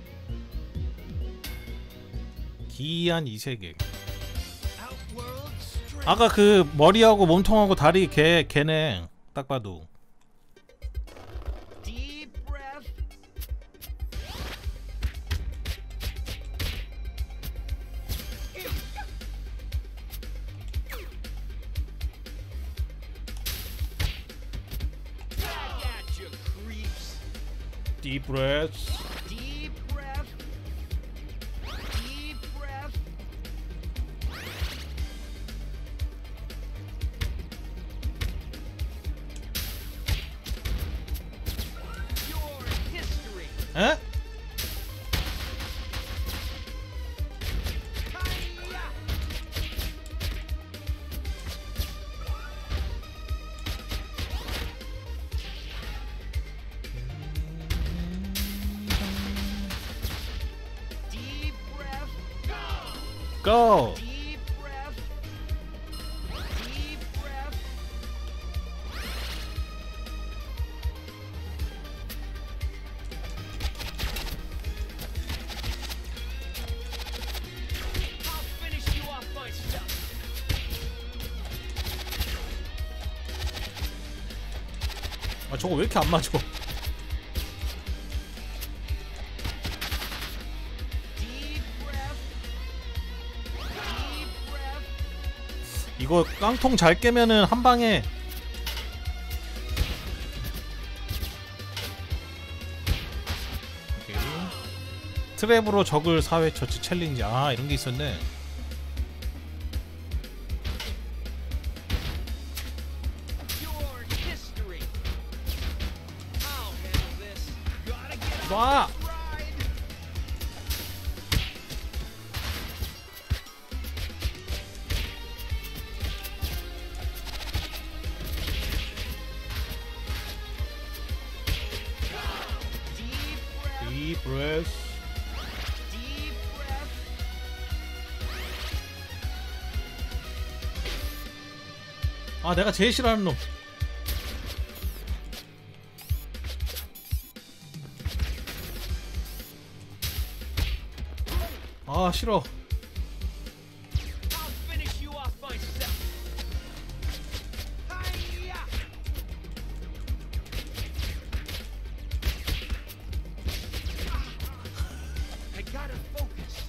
기이한 이세계. 아까 그 머리하고 몸통하고 다리 걔 걔네 딱 봐도. Deep breath. Back at you, creeps. Deep breaths. Deep breath. Deep breath. Your history. 에? Hiya. Deep breath. Go. Deep breath. Deep breath. I'll finish you off myself. 아 저거 왜 이렇게 안 맞아? Deep breath. Deep breath. 이거 깡통 잘 깨면은 한 방에. 오케이. 트랩으로 적을 사회 처치 챌린지. 아 이런 게 있었네. Your history. I'll handle this. Gotta get 놔. on this ride. 아 내가 제일 싫어하는 놈. 아 싫어. I'll finish you off myself. Hi-ya! I gotta focus.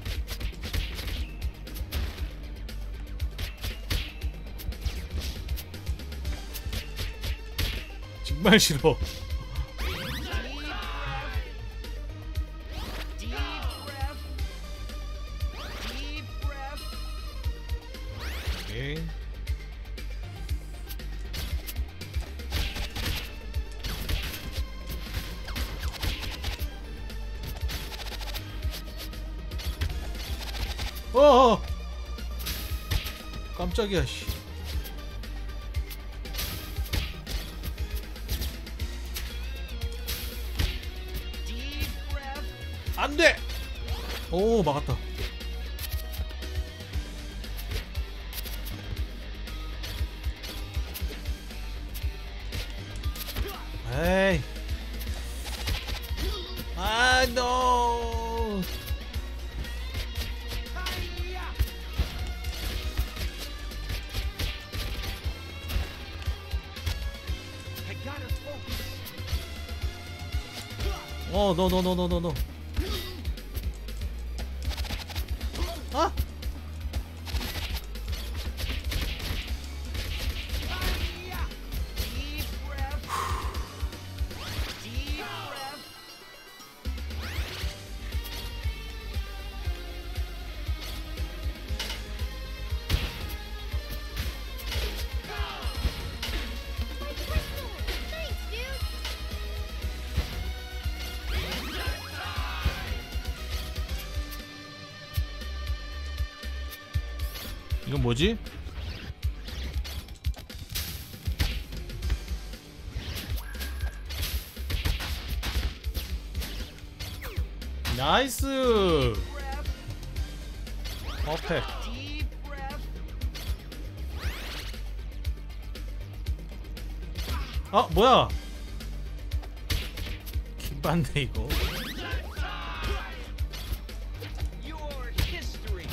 정말 싫어. Deep breath. Deep breath. 오케이. 어어 깜짝이야 씨. Deep breath. 안돼. 오 막았다. 에이. 아 노. Hi-ya! I gotta focus. 어, 너, 너, 너, 너, 너, 너. 아! Hi-ya! Deep breath. Deep breath. Thanks, dude. 이건 뭐지? 나이스. Breath. 퍼펙트. Deep breath. 아 뭐야? 기반네 이거. Your history.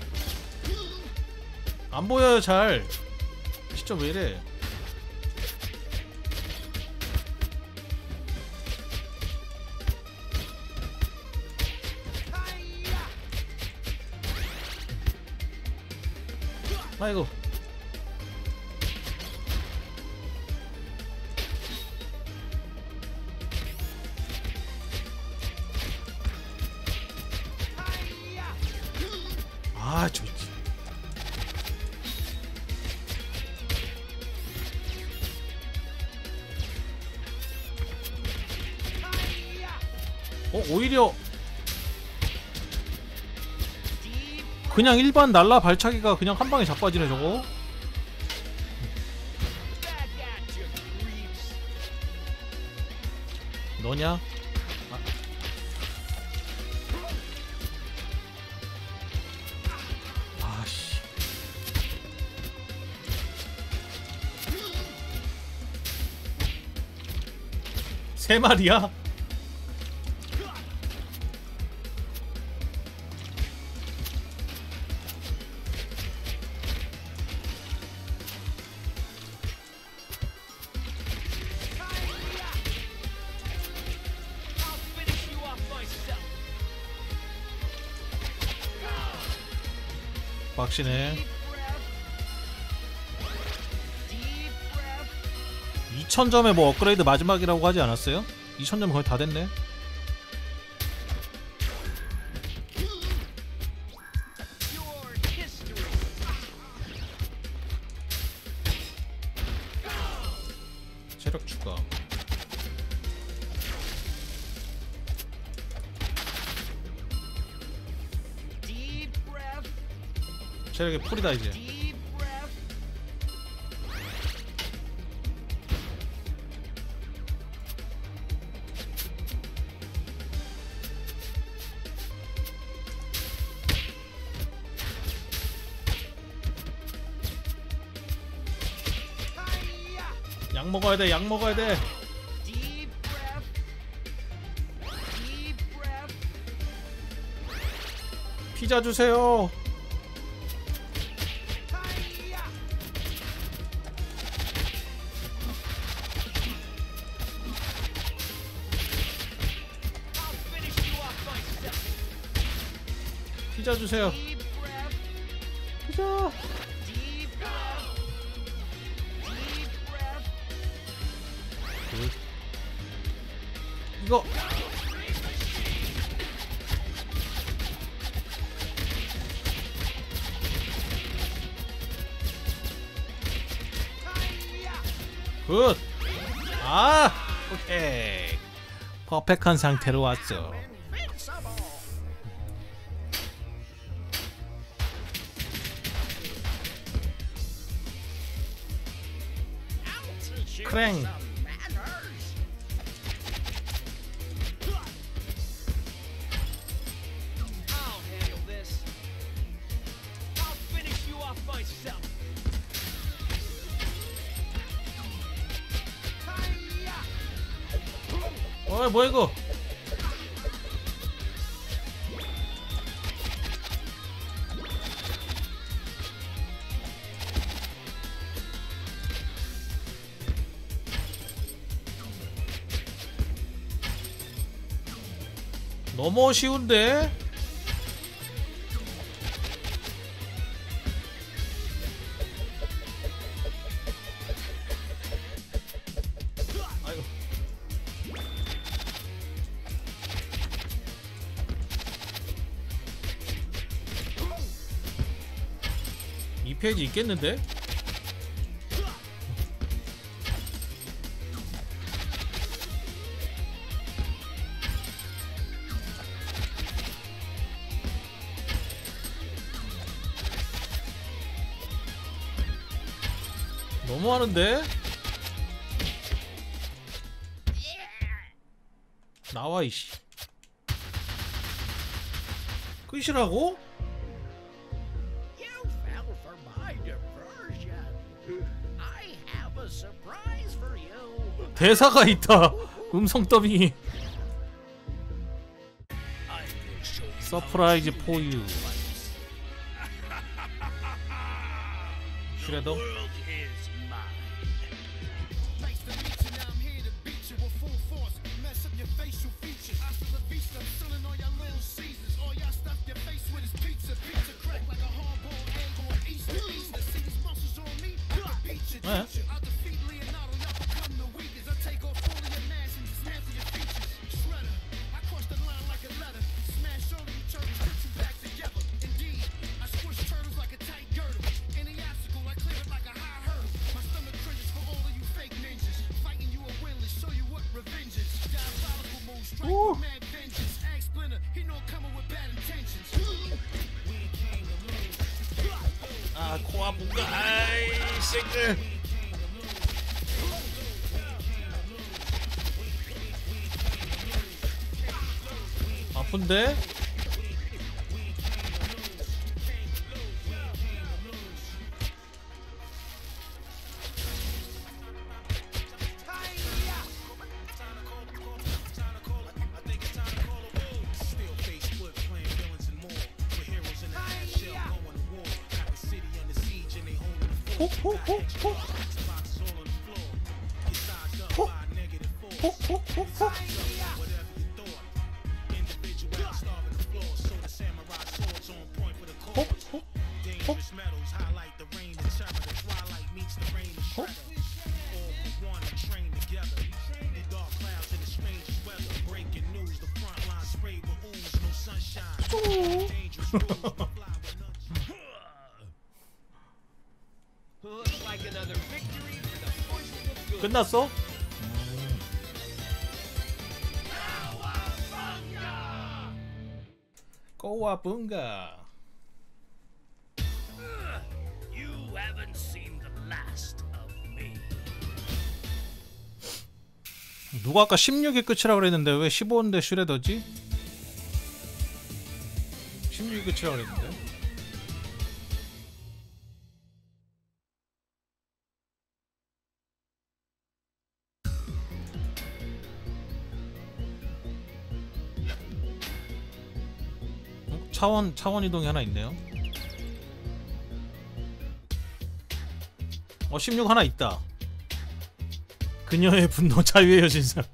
안 보여요 잘. 시점 왜 이래? Hi-ya! 아이고. Hi-ya! 아 좋지. Hi-ya! 어 오히려 Deep 그냥 일반 날라 발차기가 그냥 한 방에 자빠지네 저거. back at you, creeps. 너냐? 아. 아씨. 세 마리야? Hi-ya! I'll finish you off myself. 박시네. Deep breath. Deep breath. 이천 점에 뭐 업그레이드 마지막이라고 하지 않았어요? 이천 점 거의 다 됐네. Your history. 체력 추가. Deep breath. 체력이 풀이다 이제. Deep breath. 약 먹어야 돼. 약 먹어야 돼. Deep breath. Deep breath. 피자 주세요. Hi-ya. I'll finish you off myself. 피자 주세요. Deep breath. 피자. Deep breath. Deep breath. 이거 Hi-ya. 굿. 아, 오케이. 퍼펙트한 상태로 왔죠. 크랭. I'll handle this. I'll finish you off myself. Hi-ya. 어, 뭐야 이거? 너무 쉬운데? 아이고. 이 페이지 있겠는데? 너무 하는데? 나와 이씨. 끝이라고? You fell for my diversion. I have a surprise for you. 대사가 있다. 음성 더빙이. 서프라이즈 포유. 슈레더. 네. 오. 아, 코아 뭔가 아이 새끼. 아픈데? 호호호호. 호호호호. Looks like another victory for the forces of good. 끝났어? 꼬와bunga. You haven't seen the last of me. 누가 아까 십육이 끝이라 그랬는데 왜 십오인데 슈레더지? 십육이 끝이라 그랬는데. 차원 차원 이동이 하나 있네요. 어 십육 하나 있다. 그녀의 분노 자유의 여신상.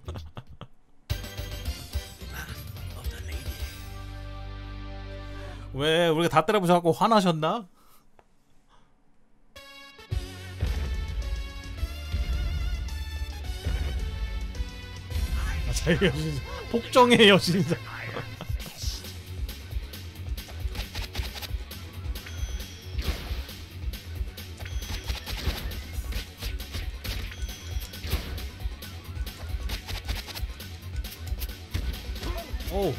왜 우리가 다 때려부셔갖고 화나셨나? 아, 자유의 여신상. 복종의 여신상. 오.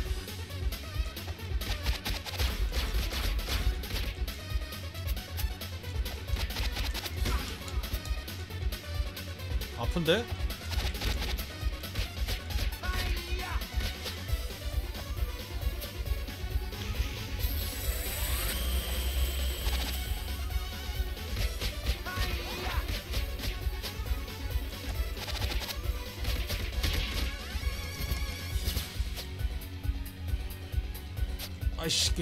아픈데? 아이씨.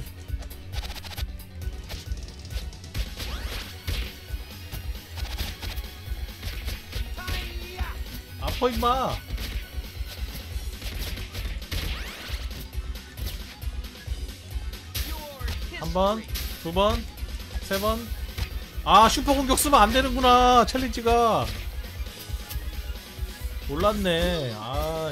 아파 임마. 한 번, 두 번, 세 번. 아 슈퍼 공격 쓰면 안 되는구나. 챌린지가. 몰랐네. 아.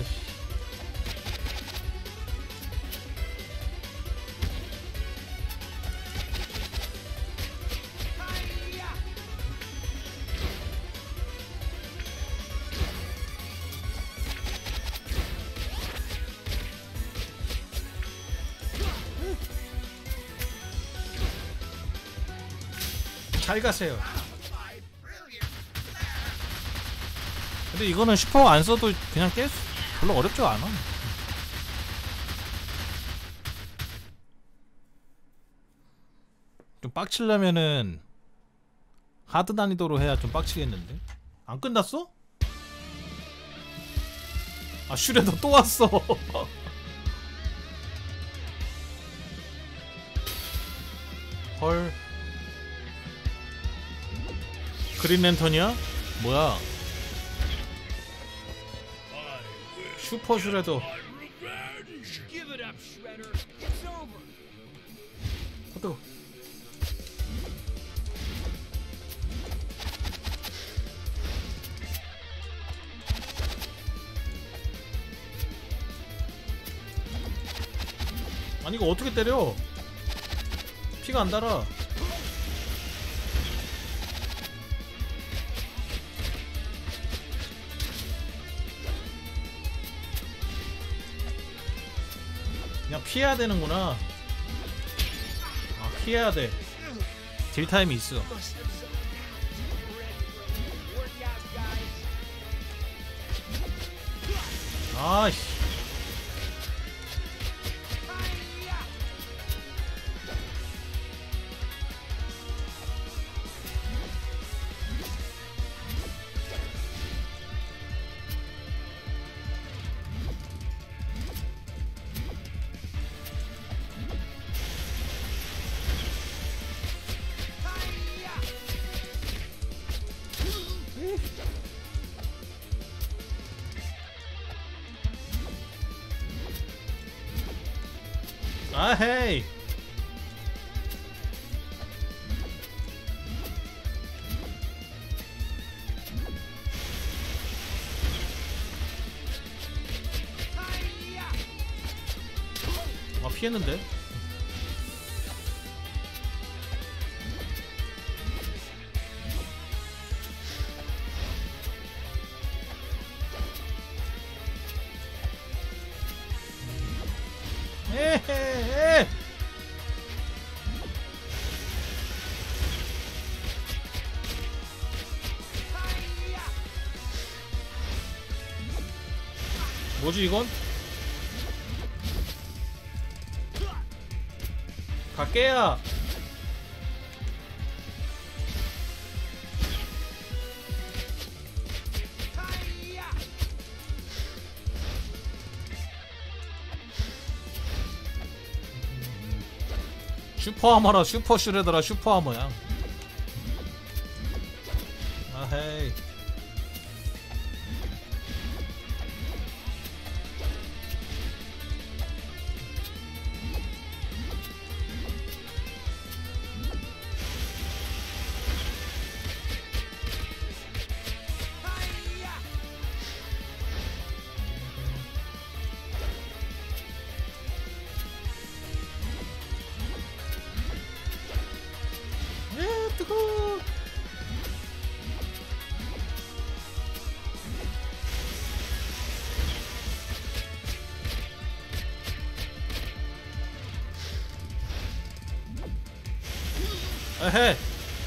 잘 가세요. 근데 이거는 슈퍼 안 써도 그냥 깰 수, 별로 어렵지 않아. 좀 빡치려면은 하드 난이도로 해야 좀 빡치겠는데. 안 끝났어? 아 슈레더 또 왔어. 헐. 그린랜턴이야? 뭐야? 슈퍼 슈레더. Give it up, Shredder. It's over. 또. 아니 이거 어떻게 때려? 피가 안 달아. 그냥 피해야 되는구나. 아 피해야 돼. 딜타임이 있어. 아이씨. 아 헤이. 아 피했는데. 에헤헤. 뭐지 이건? 갈게야. 슈퍼하머라 슈퍼 슈레더라 슈퍼하머야. 아헤이. 에 뜨거워. 에헤.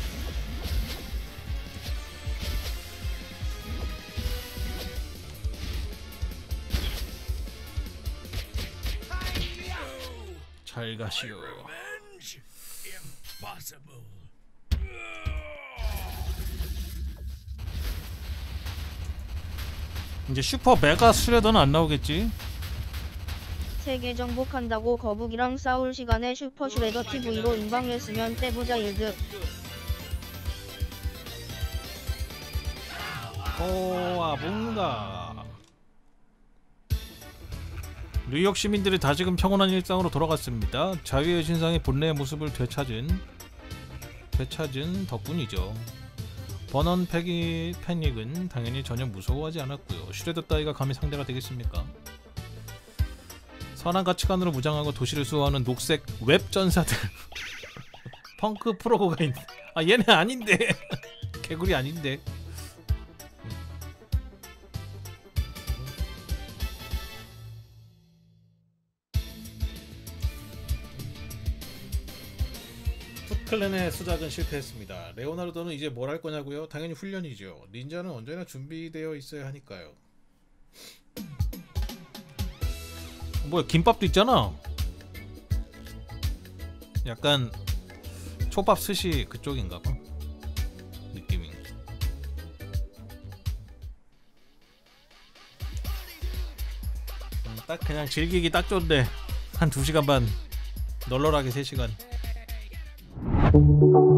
잘 가시오. Revenge? Impossible. 이제 슈퍼 메가 슈레더는 안 나오겠지? 세계 정복한다고 거북이랑 싸울 시간에 슈퍼 슈레더 티브이로 인방했으면 떼보자 일드. 오아 뭔가. 뉴욕 시민들이 다시금 평온한 일상으로 돌아갔습니다. 자유의 신상의 본래의 모습을 되찾은 되찾은 덕분이죠. 버넌 패기 패닉은 당연히 전혀 무서워하지 않았고요. 슈레더 따위가 감히 상대가 되겠습니까? 선한 가치관으로 무장하고 도시를 수호하는 녹색 웹 전사들. 펑크 프로고가 있네. 아 얘네 아닌데. 개구리 아닌데. 풋클랜의 수작은 실패했습니다. 레오나르도는 이제 뭘 할 거냐고요? 당연히 훈련이죠. 닌자는 언제나 준비되어 있어야 하니까요. 뭐야 김밥도 있잖아. 약간 초밥 스시 그쪽인가봐 느낌이. 음, 딱 그냥 즐기기 딱 좋은데 한 두 시간 반 널널하게 세 시간.